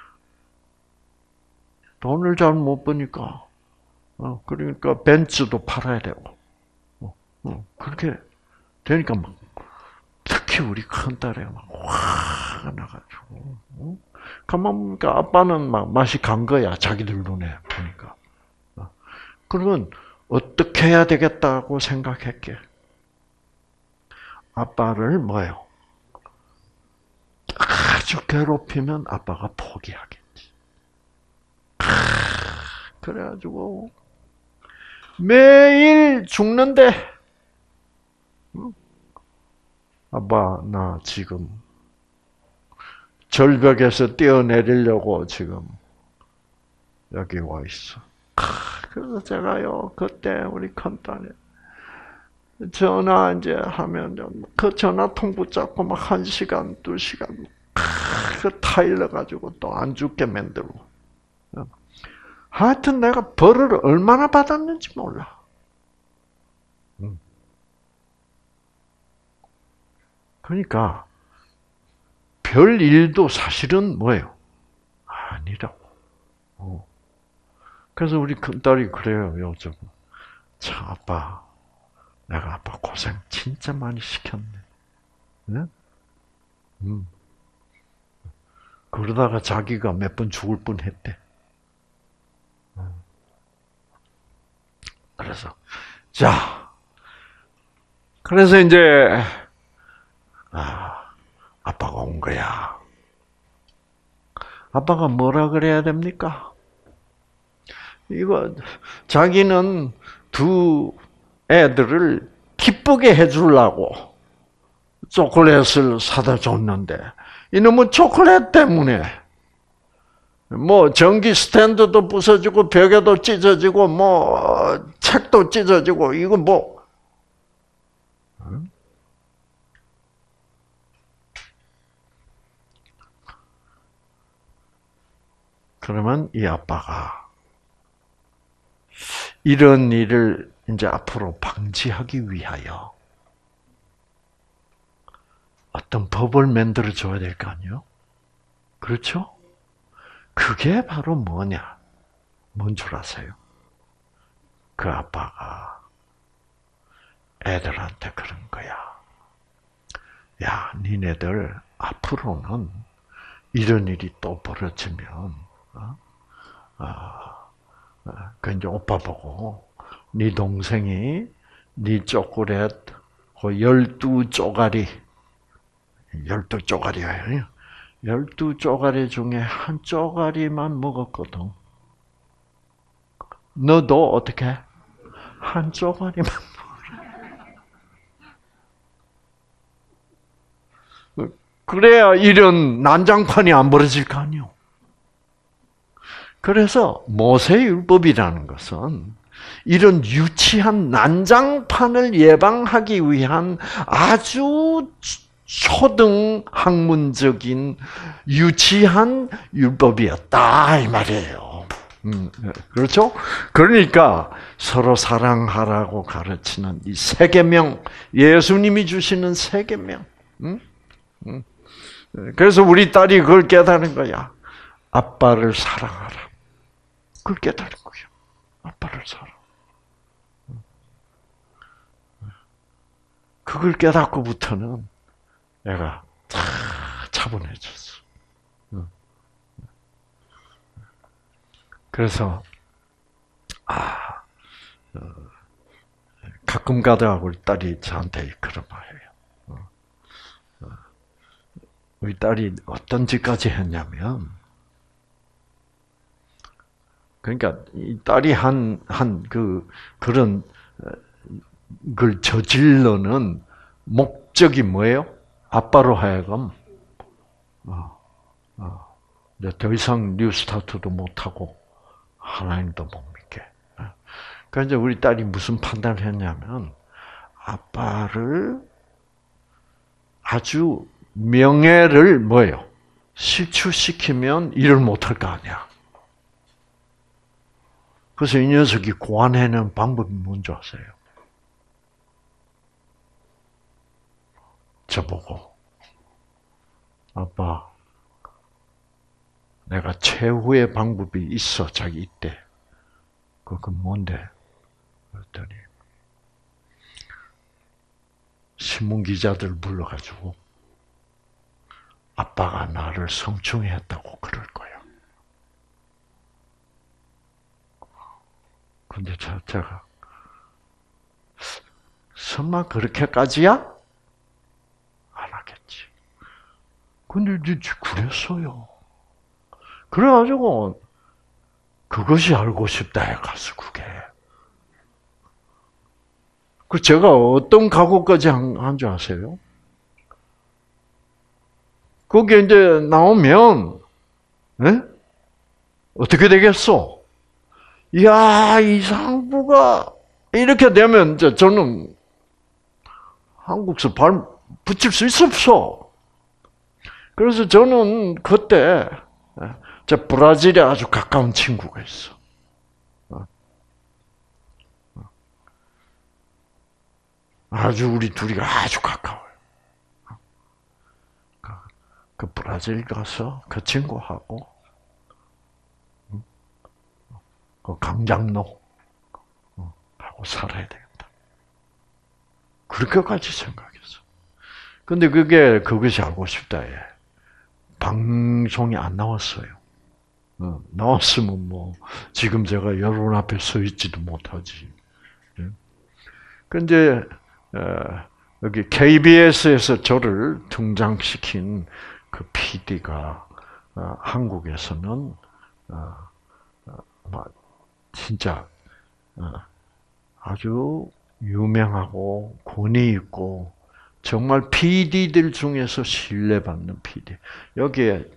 돈을 잘 못 버니까, 어, 그러니까 벤츠도 팔아야 되고, 어, 어, 그렇게 되니까 막, 특히 우리 큰딸이 막 화가 나가지고, 어? 가만 보니까 아빠는 막 맛이 간 거야, 자기들 눈에 보니까. 어. 그러면 어떻게 해야 되겠다고 생각했게? 아빠를 뭐요? 아주 괴롭히면 아빠가 포기하겠지. 그래가지고 매일 죽는데, 아빠 나 지금 절벽에서 뛰어내리려고 지금 여기 와 있어. 그래서 제가요 그때 우리 큰딸이 전화 이제 하면 그 전화통 붙잡고 막 한 시간, 두 시간 그 타일러 가지고 또 안 죽게 만들고. 하여튼 내가 벌을 얼마나 받았는지 몰라. 그러니까 별 일도 사실은 뭐예요? 아니라고. 그래서 우리 큰딸이 그래요, 요즘. 참 아빠, 내가 아빠 고생 진짜 많이 시켰네. 네? 음. 그러다가 자기가 몇 번 죽을 뻔했대. 그래서 자, 그래서 이제 아, 아빠가 온 거야. 아빠가 뭐라 그래야 됩니까? 이거 자기는 두 애들을 기쁘게 해주려고 초콜릿을 사다 줬는데 이놈은 초콜릿 때문에 뭐 전기 스탠드도 부서지고 벽에도 찢어지고 뭐 책도 찢어지고 이거 뭐 그러면 이 아빠가 이런 일을 이제 앞으로 방지하기 위하여 어떤 법을 만들어 줘야 될 거 아니에요? 그렇죠? 그게 바로 뭐냐? 뭔 줄 아세요? 그 아빠가 애들한테 그런 거야. 야, 니네들 앞으로는 이런 일이 또 벌어지면, 어? 어, 그 이제 오빠 보고, 네 동생이 네 초콜릿 그 열두 쪼가리, 열두 쪼가리예요. 열두 쪼가리 중에 한 쪼가리만 먹었거든. 너도 어떻게? 한 쪼가리만 먹어. 그래야 이런 난장판이 안 벌어질 거 아니요. 그래서 모세율법이라는 것은 이런 유치한 난장판을 예방하기 위한 아주 초등 학문적인 유치한 율법이었다 이 말이에요. 음, 그렇죠? 그러니까 서로 사랑하라고 가르치는 이 세 계명, 예수님이 주시는 세 계명. 음? 음. 그래서 우리 딸이 그걸 깨달은 거야. 아빠를 사랑하라. 그걸 깨달은 거예요. 아빠를 사랑. 그걸 깨닫고부터는 내가 다 차분해졌어. 그래서 아 가끔 가다가 우리 딸이 저한테 그런 말이에요. 우리 딸이 어떤 짓까지 했냐면, 그러니까 이 딸이 한 한 그 그런 걸 저질러는 목적이 뭐예요? 아빠로 하여금 어, 어, 이제 더 이상 뉴스타트도 못 하고 하나님도 못 믿게. 그러니까 이제 우리 딸이 무슨 판단을 했냐면, 아빠를 아주 명예를 뭐예요? 실추시키면 일을 못할 거 아니야. 그래서 이 녀석이 고안해낸 방법이 뭔지 아세요? 저보고, 아빠, 내가 최후의 방법이 있어, 자기 이때. 그건 뭔데? 그랬더니, 신문 기자들 불러가지고, 아빠가 나를 성추행했다고 그럴 거야. 근데 제가, 설마 그렇게까지야? 안 하겠지. 근데 그랬어요. 그래가지고, 그것이 알고 싶다에 가서 그게. 그 제가 어떤 각오까지 한 줄 아세요? 거기에 이제 나오면, 네? 어떻게 되겠어? 이야, 이 상부가, 이렇게 되면, 이제 저는 한국서 발 붙일 수 있어, 없어? 그래서 저는 그때, 저 브라질에 아주 가까운 친구가 있어. 아주 우리 둘이가 아주 가까워요. 그 브라질 가서 그 친구하고 그 강장로 하고 살아야 되겠다. 그렇게까지 생각했어. 근데 그게 그것이 알고 싶다에 방송이 안 나왔어요. 어, 나왔으면 뭐 지금 제가 여러분 앞에 서 있지도 못하지. 근데 여기 케이비에스에서 저를 등장시킨 그 피디가 한국에서는 진짜 아주 유명하고 권위 있고 정말 피디들 중에서 신뢰받는 피디. 여기에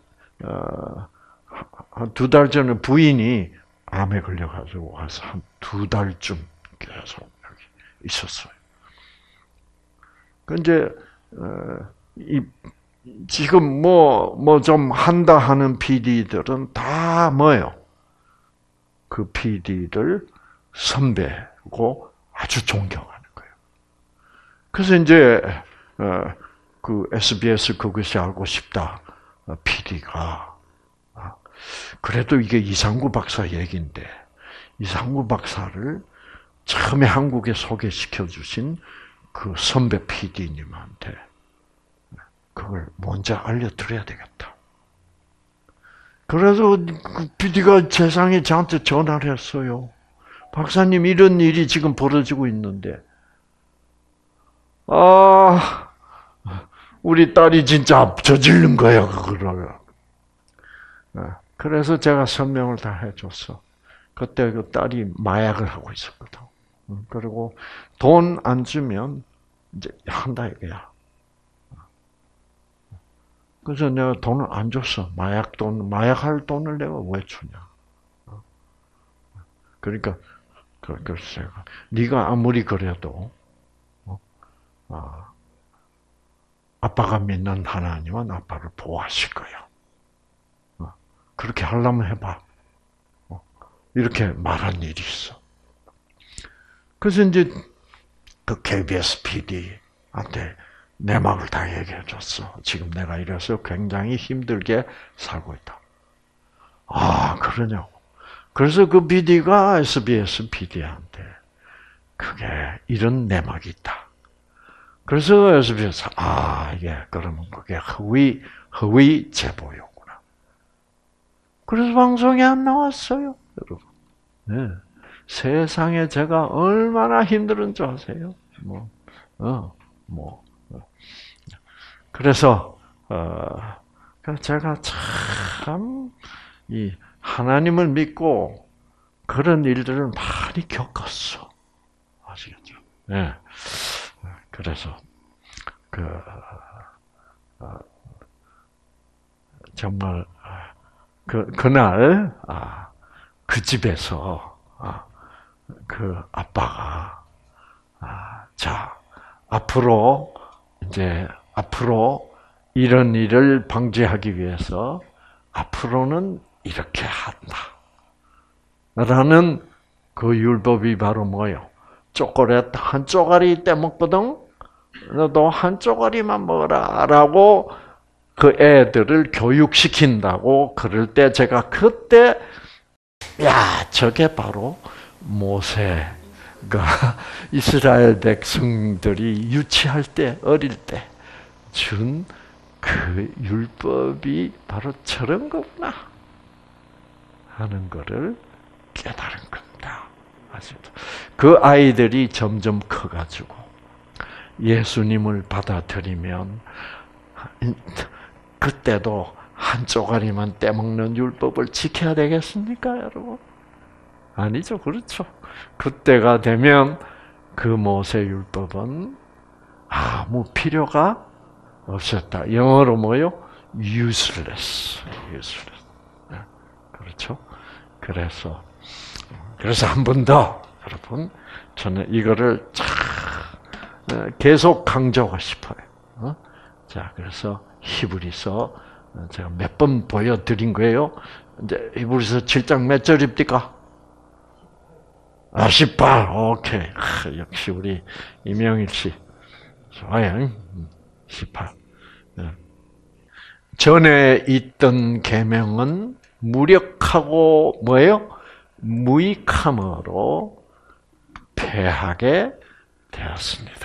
한 두 달 전에 부인이 암에 걸려가지고 와서 한 두 달쯤 계속 여기 있었어요. 근데 이 지금 뭐 뭐 좀 한다 하는 피디들은 다 뭐예요? 그 피디들 선배고 아주 존경하는 거예요. 그래서 이제 그 에스비에스 그것이 알고 싶다 피디가 그래도 이게 이상구 박사 얘기인데 이상구 박사를 처음에 한국에 소개시켜 주신 그 선배 피디님한테 그걸 먼저 알려드려야 되겠다. 그래서 그 피디가 세상에 저한테 전화를 했어요. 박사님 이런 일이 지금 벌어지고 있는데 아 우리 딸이 진짜 저지른 거야 그거를. 그래서 제가 설명을 다 해줬어. 그때 그 딸이 마약을 하고 있었거든. 그리고 돈 안 주면 이제 한다 이거야. 그래서 내가 돈을 안 줬어. 마약 돈, 마약할 돈을 내가 왜 주냐. 그러니까, 글쎄, 네가 아무리 그래도, 아빠가 믿는 하나님은 아빠를 보호하실 거야. 그렇게 하려면 해봐. 이렇게 말한 일이 있어. 그래서 이제 그 케이비에스 피디한테 내 마음을 다 얘기해 줬어. 지금 내가 이래서 굉장히 힘들게 살고 있다. 아, 그러냐고. 그래서 그 피디가 에스비에스 피디한테 그게 이런 내막이 있다. 그래서 에스비에스, 아, 이게, 그러면 그게 허위, 허위 제보였구나. 그래서 방송에 안 나왔어요, 여러분. 네. 세상에 제가 얼마나 힘들은 줄 아세요? 뭐, 어, 뭐. 그래서, 어, 제가 참, 이, 하나님을 믿고 그런 일들을 많이 겪었어. 아시겠죠? 예. 네. 그래서, 그, 어, 정말, 그, 그날, 아, 그 집에서, 아, 그 아빠가, 아, 자, 앞으로, 이제, 앞으로 이런 일을 방지하기 위해서 앞으로는 이렇게 한다. 라는 그 율법이 바로 뭐예요? 초콜릿 한 쪼가리 떼먹거든? 너도 한 쪼가리만 먹어라. 라고 그 애들을 교육시킨다고 그럴 때 제가 그때, 야, 저게 바로 모세가 이스라엘 백성들이 유치할 때, 어릴 때 준 그 율법이 바로 저런 거구나 하는 거를 깨달은 겁니다. 아시죠? 그 아이들이 점점 커가지고 예수님을 받아들이면 그때도 한 쪼가리만 떼먹는 율법을 지켜야 되겠습니까, 여러분? 아니죠, 그렇죠. 그때가 되면 그 모세 율법은 아무 필요가 없었다. 영어로 뭐요? useless. useless. 그렇죠? 그래서 그래서 한 번 더 여러분 저는 이거를 계속 강조하고 싶어요. 자, 그래서 히브리서 제가 몇 번 보여드린 거예요. 이제 히브리서 칠 장 몇 절입니까? 아, 십팔. 오케이. 아, 역시 우리 이명일 씨 좋아요. 십팔. 전에 있던 계명은 무력하고 뭐예요? 무익함으로 패하게 되었습니다.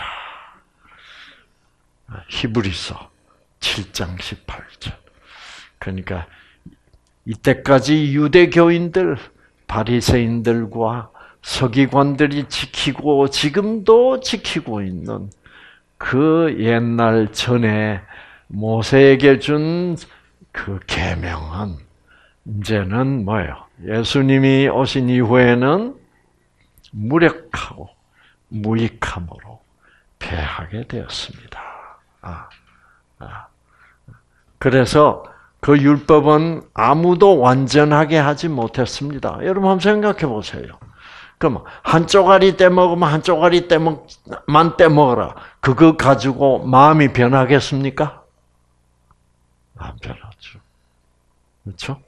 히브리서 칠 장 십팔 절. 그러니까 이때까지 유대교인들, 바리새인들과 서기관들이 지키고 지금도 지키고 있는 그 옛날 전에 모세에게 준 그 계명은 이제는 뭐예요? 예수님이 오신 이후에는 무력하고 무익함으로 패하게 되었습니다. 아, 아. 그래서 그 율법은 아무도 완전하게 하지 못했습니다. 여러분 한번 생각해 보세요. 그럼 한 쪼가리 떼먹으면 한 쪼가리 떼먹만 떼먹어라. 그거 가지고 마음이 변하겠습니까? 안 변하죠. 그렇죠?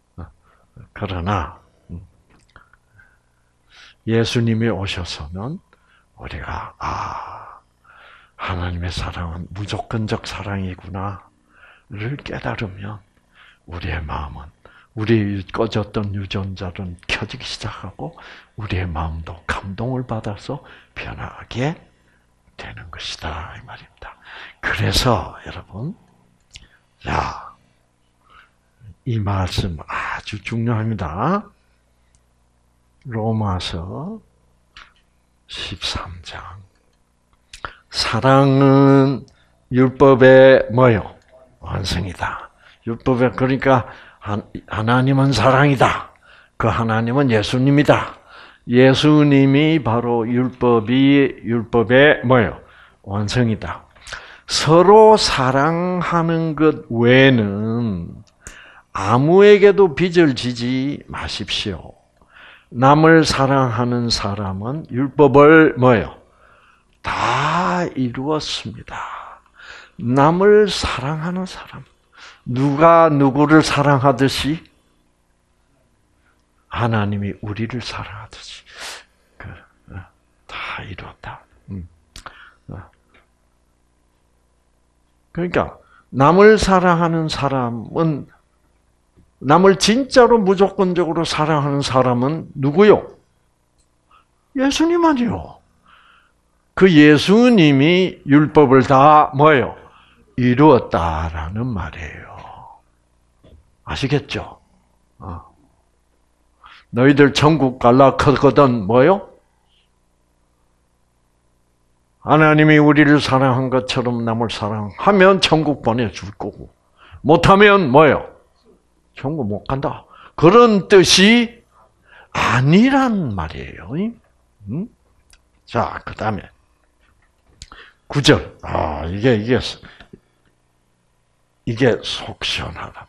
그러나 예수님이 오셔서는 우리가 아 하나님의 사랑은 무조건적 사랑이구나를 깨달으면 우리의 마음은 우리 꺼졌던 유전자는 켜지기 시작하고 우리의 마음도 감동을 받아서 변하게 되는 것이다 이 말입니다. 그래서 여러분, 자, 이 말씀 아주 중요합니다. 로마서 십삼 장. 사랑은 율법의 뭐요? 완성이다. 율법의 그러니까 하나님은 사랑이다. 그 하나님은 예수님이다. 예수님이 바로 율법이 율법의 뭐요? 완성이다. 서로 사랑하는 것 외에는 아무에게도 빚을 지지 마십시오. 남을 사랑하는 사람은 율법을 뭐요? 다 이루었습니다. 남을 사랑하는 사람. 누가 누구를 사랑하듯이 하나님이 우리를 사랑하듯이 다 이루었다. 그러니까 남을 사랑하는 사람은 남을 진짜로 무조건적으로 사랑하는 사람은 누구요? 예수님 아니요. 그 예수님이 율법을 다 뭐예요? 이루었다라는 말이에요. 아시겠죠? 어. 너희들 천국 갈라 크거든 뭐요? 하나님이 우리를 사랑한 것처럼 남을 사랑하면 천국 보내줄 거고 못하면 뭐요? 천국 못 간다. 그런 뜻이 아니란 말이에요. 응? 자, 그 다음에 구 절. 아, 이게, 이게, 이게 속 시원하다.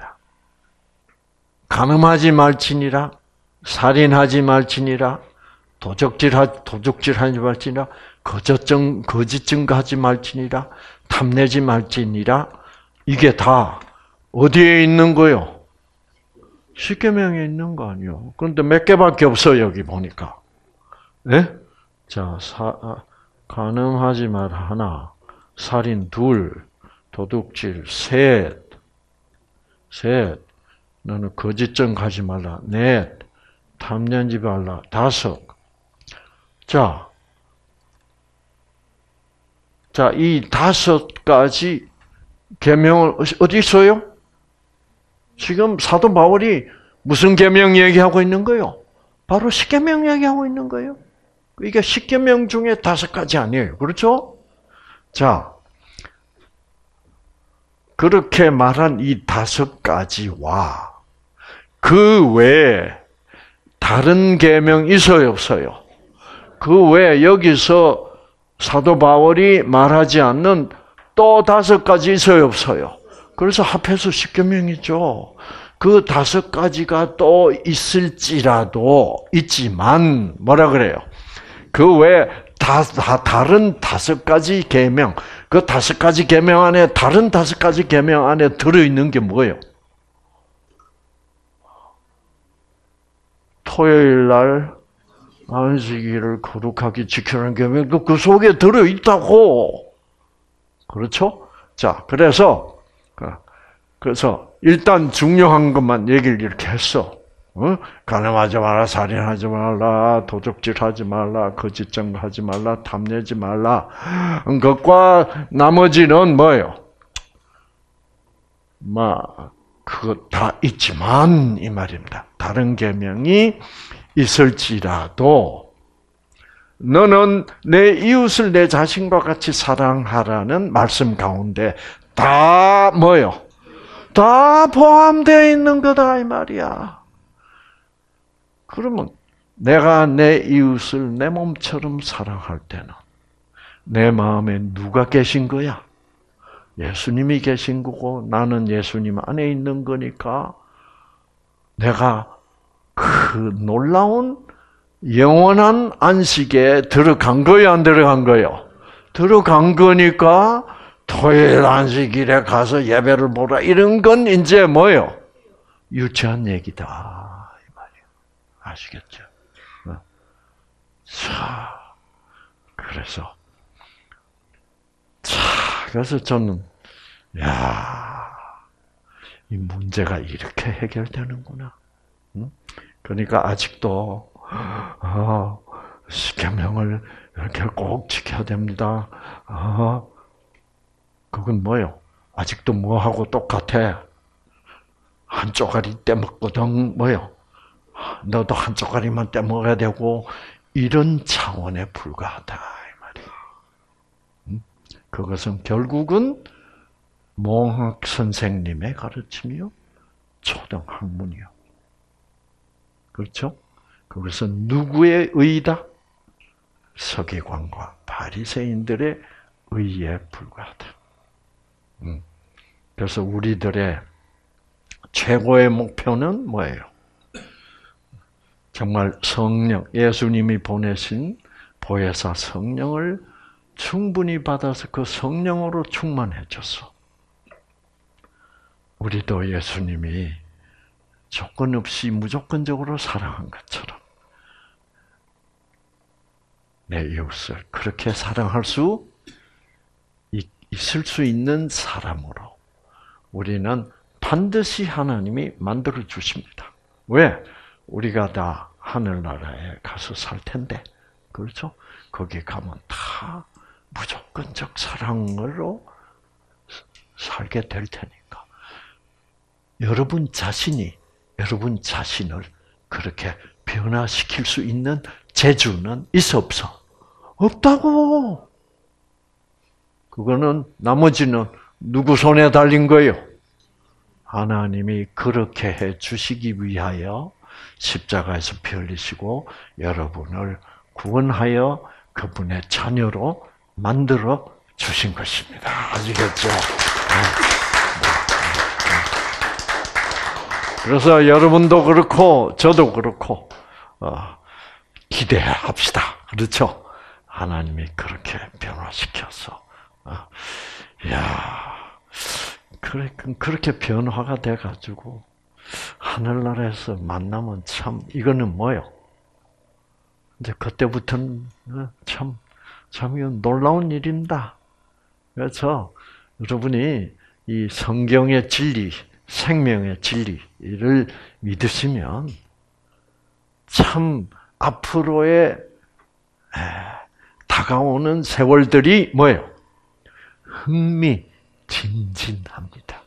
간음하지 말지니라, 살인하지 말지니라, 도적질하 도적질하지 말지니라, 거짓증 거짓 증거하지 말지니라, 탐내지 말지니라. 이게 다 어디에 있는 거요? 십계명에 있는 거 아니요? 그런데 몇 개밖에 없어 여기 보니까. 네? 자, 사, 간음하지 말 하나, 살인 둘, 도둑질 셋, 셋, 너는 거짓증 하지 말라 넷, 탐내지 말라 다섯. 자, 자, 이 다섯 가지 계명을 어디 있어요? 지금 사도 바울이 무슨 계명 얘기하고 있는 거예요? 바로 십계명 얘기하고 있는 거예요. 이게 십계명 중에 다섯 가지 아니에요. 그렇죠? 자, 그렇게 말한 이 다섯 가지와 그 외에 다른 계명 있어요, 없어요? 그 외에 여기서 사도 바울이 말하지 않는 또 다섯 가지 있어요, 없어요? 그래서 합해서 십계명이죠. 그 다섯 가지가 또 있을지라도 있지만 뭐라 그래요? 그 외에 다, 다 다른 다섯 가지 계명, 그 다섯 가지 계명 안에 다른 다섯 가지 계명 안에 들어 있는 게 뭐예요? 토요일 날 안식일을 거룩하게 지키는 계명도 그 속에 들어 있다고. 그렇죠? 자, 그래서 그래서 일단 중요한 것만 얘기를 이렇게 했어. 어? 간음하지 마라, 살인하지 말라, 도둑질하지 말라, 거짓증거하지 말라, 탐내지 말라. 그것과 나머지는 뭐예요? 막 그거 다 있지만 이 말입니다. 다른 계명이 있을지라도 너는 내 이웃을 내 자신과 같이 사랑하라는 말씀 가운데 다 뭐예요? 다 포함되어 있는 거다 이 말이야. 그러면 내가 내 이웃을 내 몸처럼 사랑할 때는 내 마음에 누가 계신 거야? 예수님이 계신 거고 나는 예수님 안에 있는 거니까 내가 그 놀라운 영원한 안식에 들어간 거예요, 안 들어간 거예요? 들어간 거니까 토요일 안식일에 가서 예배를 보라 이런 건 이제 뭐예요? 유치한 얘기다 이 말이에요. 아시겠죠? 자, 그래서 자, 그래서 저는 야, 이 문제가 이렇게 해결되는구나. 그러니까 아직도 아, 십계명을 이렇게 꼭 지켜야 됩니다. 아, 그건 뭐요? 아직도 뭐하고 똑같아? 한 쪼가리 떼먹거든, 뭐요? 너도 한 쪼가리만 떼먹어야 되고, 이런 차원에 불과하다, 이 말이에요. 그것은 결국은 몽학 선생님의 가르침이요, 초등학문이요. 그렇죠? 그것은 누구의 의다? 서기관과 바리새인들의 의에 불과하다. 그래서 우리들의 최고의 목표는 뭐예요? 정말 성령, 예수님이 보내신 보혜사 성령을 충분히 받아서 그 성령으로 충만해졌어. 우리도 예수님이 조건 없이 무조건적으로 사랑한 것처럼 내 이웃을 그렇게 사랑할 수 있을 수 있는 사람으로 우리는 반드시 하나님이 만들어 주십니다. 왜? 우리가 다 하늘나라에 가서 살 텐데, 그렇죠? 거기 가면 다 무조건적 사랑으로 살게 될 테니까. 여러분 자신이 여러분 자신을 그렇게 변화시킬 수 있는 재주는 있어 없어? 없다고. 그거는 나머지는 누구 손에 달린 거예요? 하나님이 그렇게 해 주시기 위하여 십자가에서 피 흘리시고 여러분을 구원하여 그분의 자녀로 만들어 주신 것입니다. 아시겠죠? 그래서 여러분도 그렇고 저도 그렇고 기대합시다. 그렇죠? 하나님이 그렇게 변화시켜서, 야, 그래 그렇게 변화가 돼 가지고 하늘나라에서 만나면 참 이거는 뭐요? 이제 그때부터는 참 참 이건 놀라운 일입니다. 그래서 여러분이 이 성경의 진리, 생명의 진리를 믿으시면 참 앞으로의 다가오는 세월들이 뭐예요? 흥미진진합니다.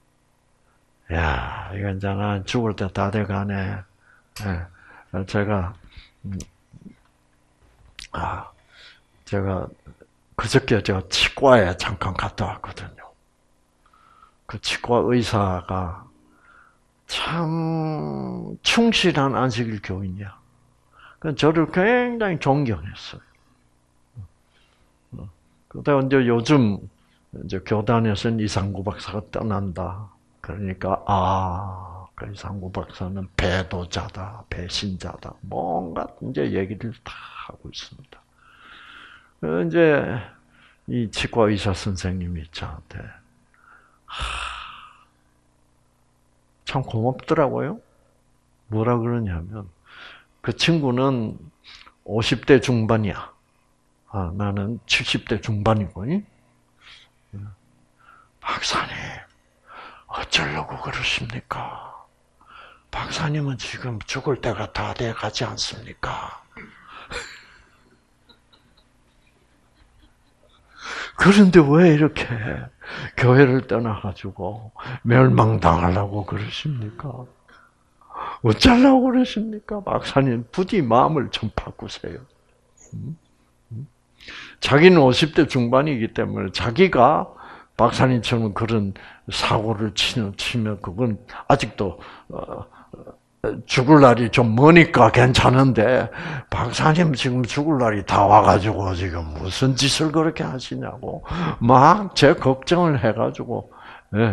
야, 이거 이제 나 죽을 때 다 돼가네. 제가 아, 제가 그저께 제가 치과에 잠깐 갔다 왔거든요. 그 치과 의사가 참 충실한 안식일 교인이야. 저를 굉장히 존경했어요. 그러다 이제 요즘 이제 교단에서는 이상구 박사가 떠난다. 그러니까 아, 그 이상구 박사는 배도자다, 배신자다, 뭔가 이제 얘기를 다 하고 있습니다. 이제 이 치과 의사 선생님이 저한테 참 고맙더라고요. 뭐라 그러냐면 그 친구는 오십 대 중반이야. 아, 나는 칠십 대 중반이고. 박사님, 어쩌려고 그러십니까? 박사님은 지금 죽을 때가 다 돼 가지 않습니까? 그런데 왜 이렇게 교회를 떠나가지고 멸망당하려고 그러십니까? 어쩌려고 그러십니까? 박사님, 부디 마음을 좀 바꾸세요. 자기는 오십 대 중반이기 때문에 자기가 박사님처럼 그런 사고를 치면 그건 아직도 죽을 날이 좀 머니까 괜찮은데 박사님 지금 죽을 날이 다 와가지고 지금 무슨 짓을 그렇게 하시냐고 막 제 걱정을 해가지고 예.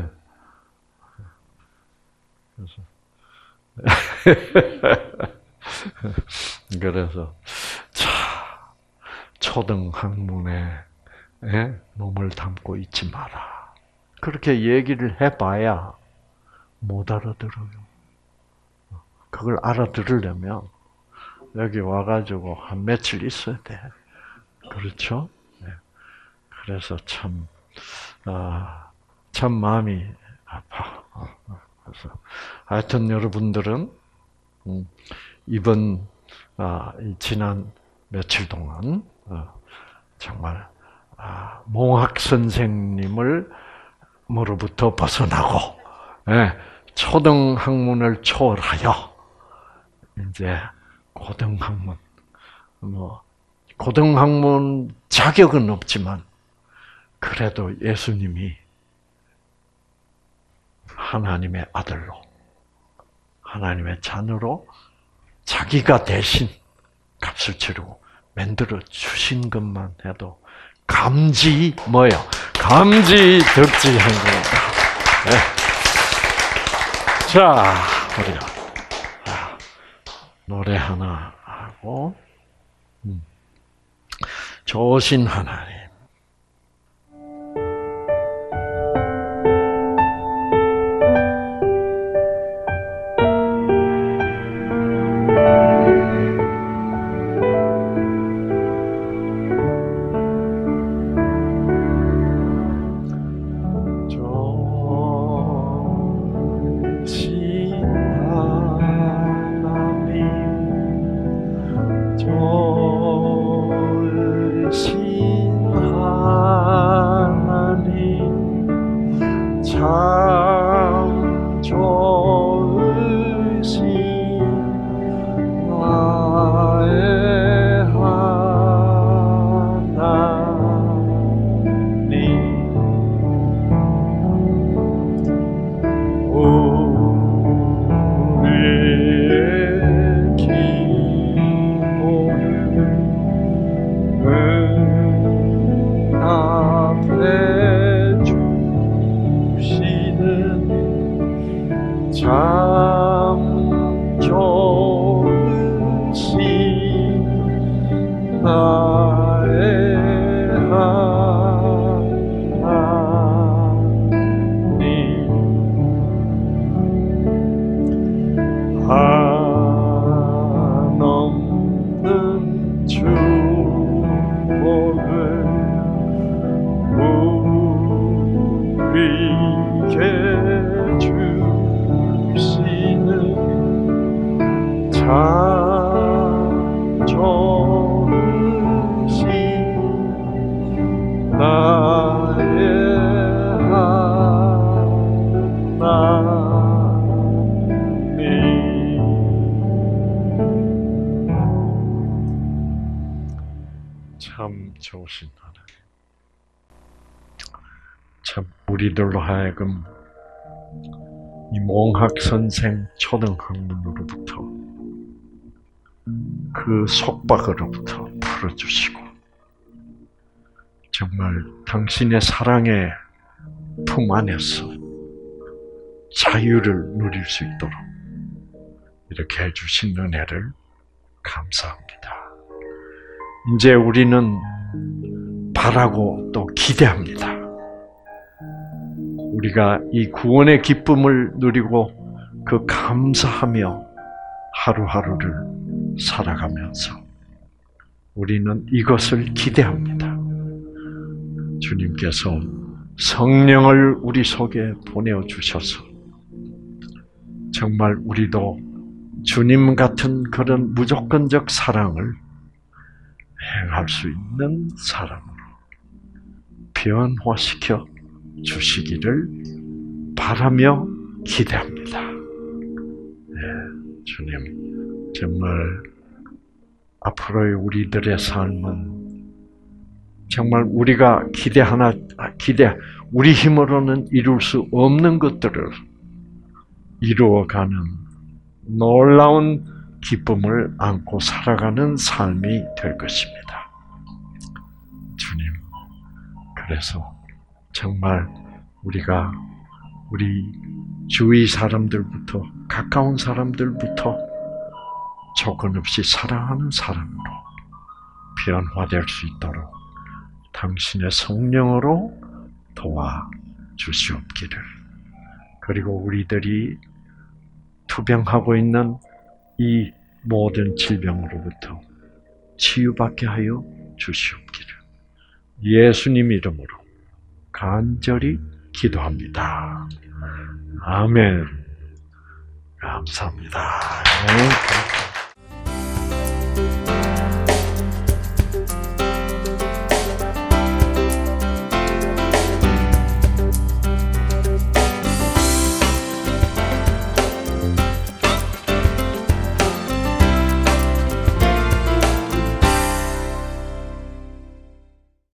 그래서 그래서 자 초등 학문에 몸을 담고 있지 마라. 그렇게 얘기를 해봐야 못 알아들어요. 그걸 알아들으려면 여기 와가지고 한 며칠 있어야 돼. 그렇죠? 네. 그래서 참, 아, 참 마음이 아파. 그래서 하여튼 여러분들은 이번 아, 지난 며칠 동안 정말 몽학 선생님을 으로부터 벗어나고 초등 학문을 초월하여 이제 고등학문, 뭐 고등학문 자격은 없지만 그래도 예수님이 하나님의 아들로, 하나님의 자녀로 자기가 대신 값을 치르고 만들어 주신 것만 해도 감지 뭐요? 감지 덕지한 겁니다. 네. 자, 우리가 노래 하나 하고 음. 좋으신 하나님. 좋으신 참 좋으신 하나님. 참 우리들로 하여금 이 몽학 선생 초등학문으로부터 그 속박으로부터 풀어주시고 정말 당신의 사랑의 품 안에서 자유를 누릴 수 있도록 이렇게 해주신 은혜를 감사합니다. 이제 우리는 바라고 또 기대합니다. 우리가 이 구원의 기쁨을 누리고 그 감사하며 하루하루를 살아가면서 우리는 이것을 기대합니다. 주님께서 성령을 우리 속에 보내주셔서 정말 우리도 주님 같은 그런 무조건적 사랑을 행할 수 있는 사람으로 변화시켜 주시기를 바라며 기대합니다. 네, 주님 정말 앞으로의 우리들의 삶은 정말 우리가 기대하나 기대 우리 힘으로는 이룰 수 없는 것들을 이루어가는 놀라운 기쁨을 안고 살아가는 삶이 될 것입니다. 주님, 그래서 정말 우리가 우리 주위 사람들부터 가까운 사람들부터 조건 없이 사랑하는 사람으로 변화될 수 있도록 당신의 성령으로 도와주시옵기를. 그리고 우리들이 투병하고 있는 이 모든 질병으로부터 치유받게 하여 주시옵기를. 예수님 이름으로 간절히 기도합니다. 아멘. 감사합니다. 네.